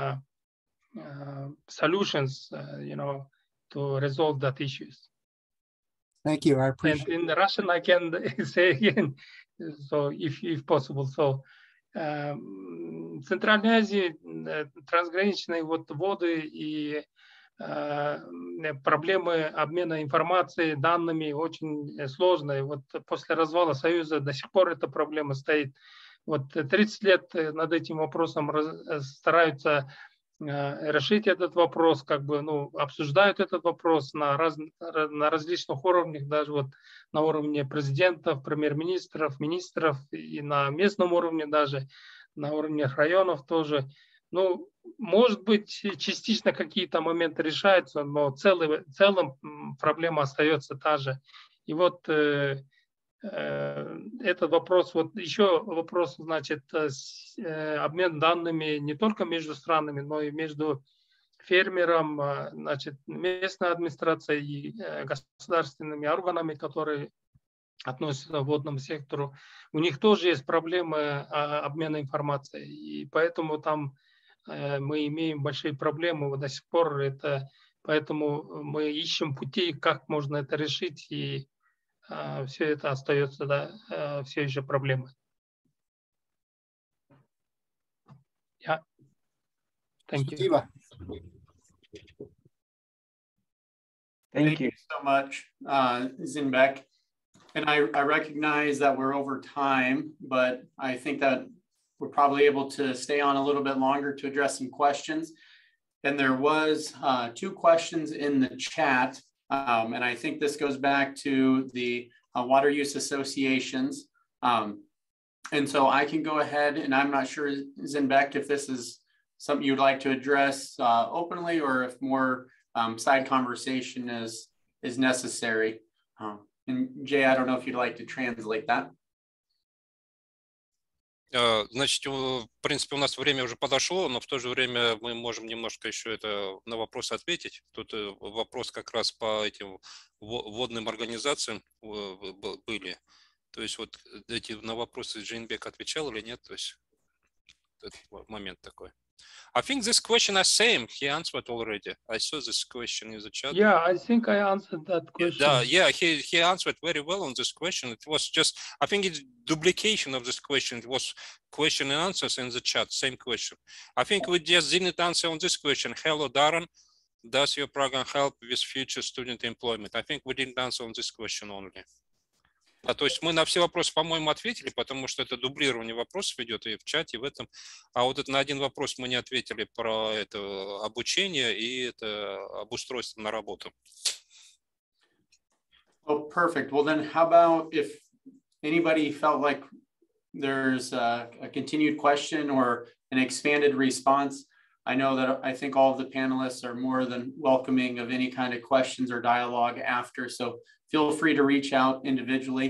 solutions, to resolve that issues. Thank you. I appreciate it. And in the Russian, I can say again, so if possible. So Центральной Азии трансграничные воды и проблемы обмена информацией, данными очень сложные. Вот после развала Союза до сих пор эта проблема стоит. Вот 30 лет над этим вопросом стараются решить этот вопрос, обсуждают этот вопрос на различных уровнях, даже вот на уровне президентов, премьер-министров, министров, и на местном уровне даже, на уровне районов тоже. Может быть, частично какие-то моменты решаются, но в целом проблема остается та же. И вот этот вопрос, вот еще вопрос, значит, обмен данными не только между странами, но и между фермером, значит, местной администрацией и государственными органами, которые относятся к водному сектору. У них тоже есть проблемы обмена информацией, и поэтому там мы имеем большие проблемы до сих пор. Поэтому мы ищем пути, как можно это решить, и все это остается, да, все еще проблемой. Yeah. Thank you. Thank you so much, Zinbek. And I recognize that we're over time, but I think that we're probably able to stay on a little bit longer to address some questions. And there was 2 questions in the chat. And I think this goes back to the water use associations. And so I can go ahead, and I'm not sure, Zinbek, if this is something you'd like to address openly, or if more side conversation is necessary. And Jay, I don't know if you'd like to translate that. Значит, в принципе, у нас время уже подошло, но в то же время мы можем немножко еще на вопрос ответить. Тут вопрос как раз по этим водным организациям были. То есть вот на вопросы Джейнбек отвечал или нет? То есть этот момент такой. I think this question is same. He answered already. I saw this question in the chat. Yeah, I think I answered that question. Yeah, he answered very well on this question. It was just, I think it's duplication of this question. It was question and answers in the chat, same question. I think we just didn't answer on this question. Hello, Darren. Does your program help with future student employment? I think we didn't answer on this question only. То есть мы на все вопросы, по-моему, ответили, потому что это дублирование вопросов идет и в чате, и в этом. А вот на один вопрос мы не ответили про это обучение и это обустройство на работу. Oh, perfect. Well, then how about if anybody felt like there's a continued question or an expanded response? I know that I think all of the panelists are more than welcoming of any kind of questions or dialogue after, so feel free to reach out individually.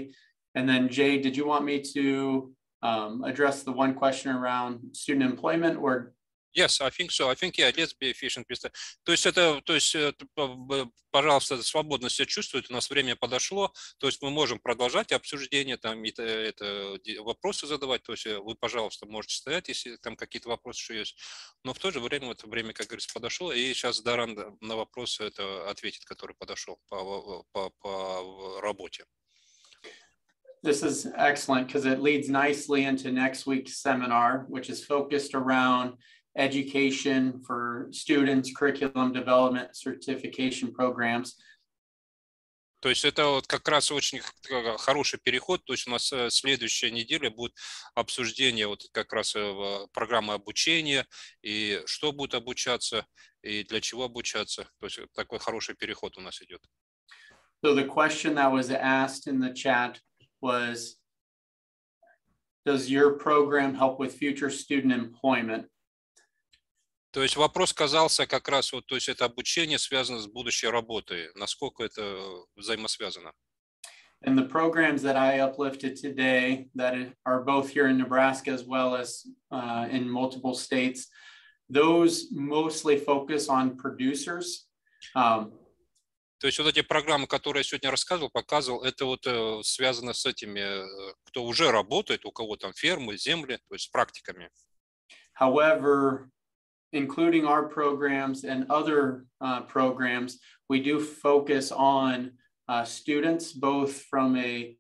And then Jay, did you want me to address the one question around student employment or? Yes, I think so. I think, yeah, let's be efficient. То есть, пожалуйста, свободно себя чувствуйте, у нас время подошло, то есть мы можем продолжать обсуждение, там, вопросы задавать, то есть вы, пожалуйста, можете стоять, если там какие-то вопросы еще есть, но в то же время, это время, как говорится, подошло, и сейчас Даран на вопросы это ответит, который подошел по работе. This is excellent because it leads nicely into next week's seminar, which is focused around education for students, curriculum development, certification programs. То есть это вот как раз очень хороший переход. То есть у нас следующая неделя будет обсуждение вот как раз программы обучения и что будет обучаться и для чего обучаться. То есть такой хороший переход у нас идет. So the question that was asked in the chat was, does your program help with future student employment? То есть вопрос казался как раз вот, то есть это обучение связано с будущей работой, насколько это взаимосвязано. And the programs that I uplifted today that are both here in Nebraska as well as in multiple states, those mostly focus on producers. То есть вот эти программы, которые я сегодня рассказывал, показывал, это вот связано с этими, кто уже работает, у кого там фермы, земли, то есть с практиками. However, including our programs and other programs, we do focus on students, both from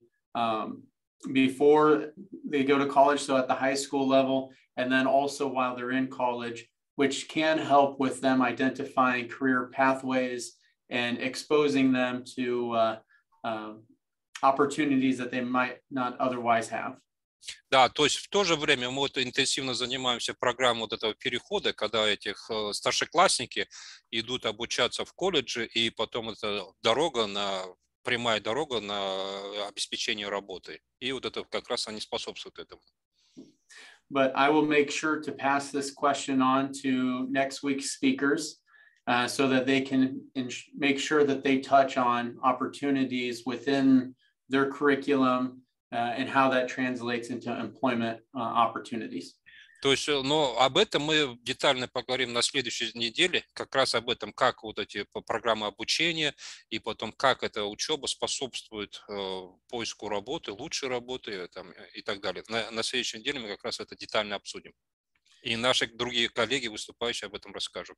before they go to college, so at the high school level, and then also while they're in college, which can help with them identifying career pathways and exposing them to opportunities that they might not otherwise have. Да, то есть в то же время мы вот интенсивно занимаемся программой вот этого перехода, когда этих старшеклассники идут обучаться в колледже, и потом это прямая дорога на обеспечение работы. И вот это как раз они способствуют этому. But I will make sure to pass this question on to next week's speakers so that they can make sure that they touch on opportunities within their curriculum and how that translates into employment opportunities. То есть, но об этом мы детально поговорим на следующей неделе, как раз об этом, как вот эти программы обучения и потом, как эта учеба способствует поиску работы, лучшей работы там, и так далее. На следующей неделе мы как раз это детально обсудим. И наши другие коллеги, выступающие, об этом расскажут.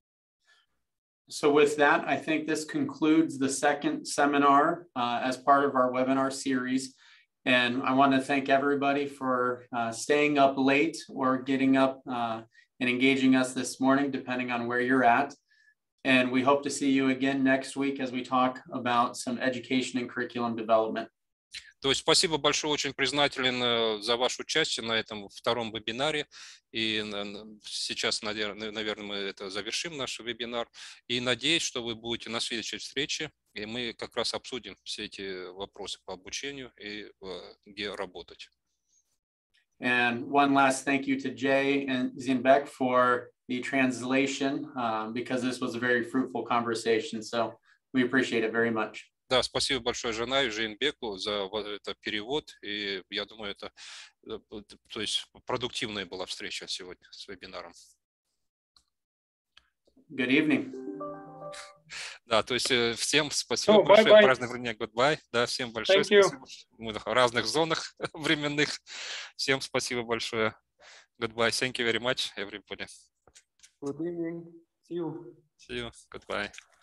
So with that, I think this concludes the second seminar as part of our webinar series. And I want to thank everybody for staying up late or getting up and engaging us this morning, depending on where you're at. And we hope to see you again next week as we talk about some education and curriculum development. То есть спасибо большое, очень признателен за ваше участие на этом втором вебинаре. И сейчас, наверное, мы это завершим, наш вебинар. И надеюсь, что вы будете на следующей встрече, и мы как раз обсудим все эти вопросы по обучению и где работать. And one last thank you to Jay and Zinbek for the translation, because this was a very fruitful conversation. So we appreciate it very much. Да, спасибо большое Жанна и Жейнбеку за это перевод. И я думаю, это то есть продуктивная была встреча сегодня с вебинаром. Good evening. Да, то есть всем спасибо большое. Праздное время, goodbye. Да, всем большое спасибо. Мы в разных зонах временных. Всем спасибо большое. Goodbye. Thank you very much, everybody. Good evening. See you. See you. Goodbye.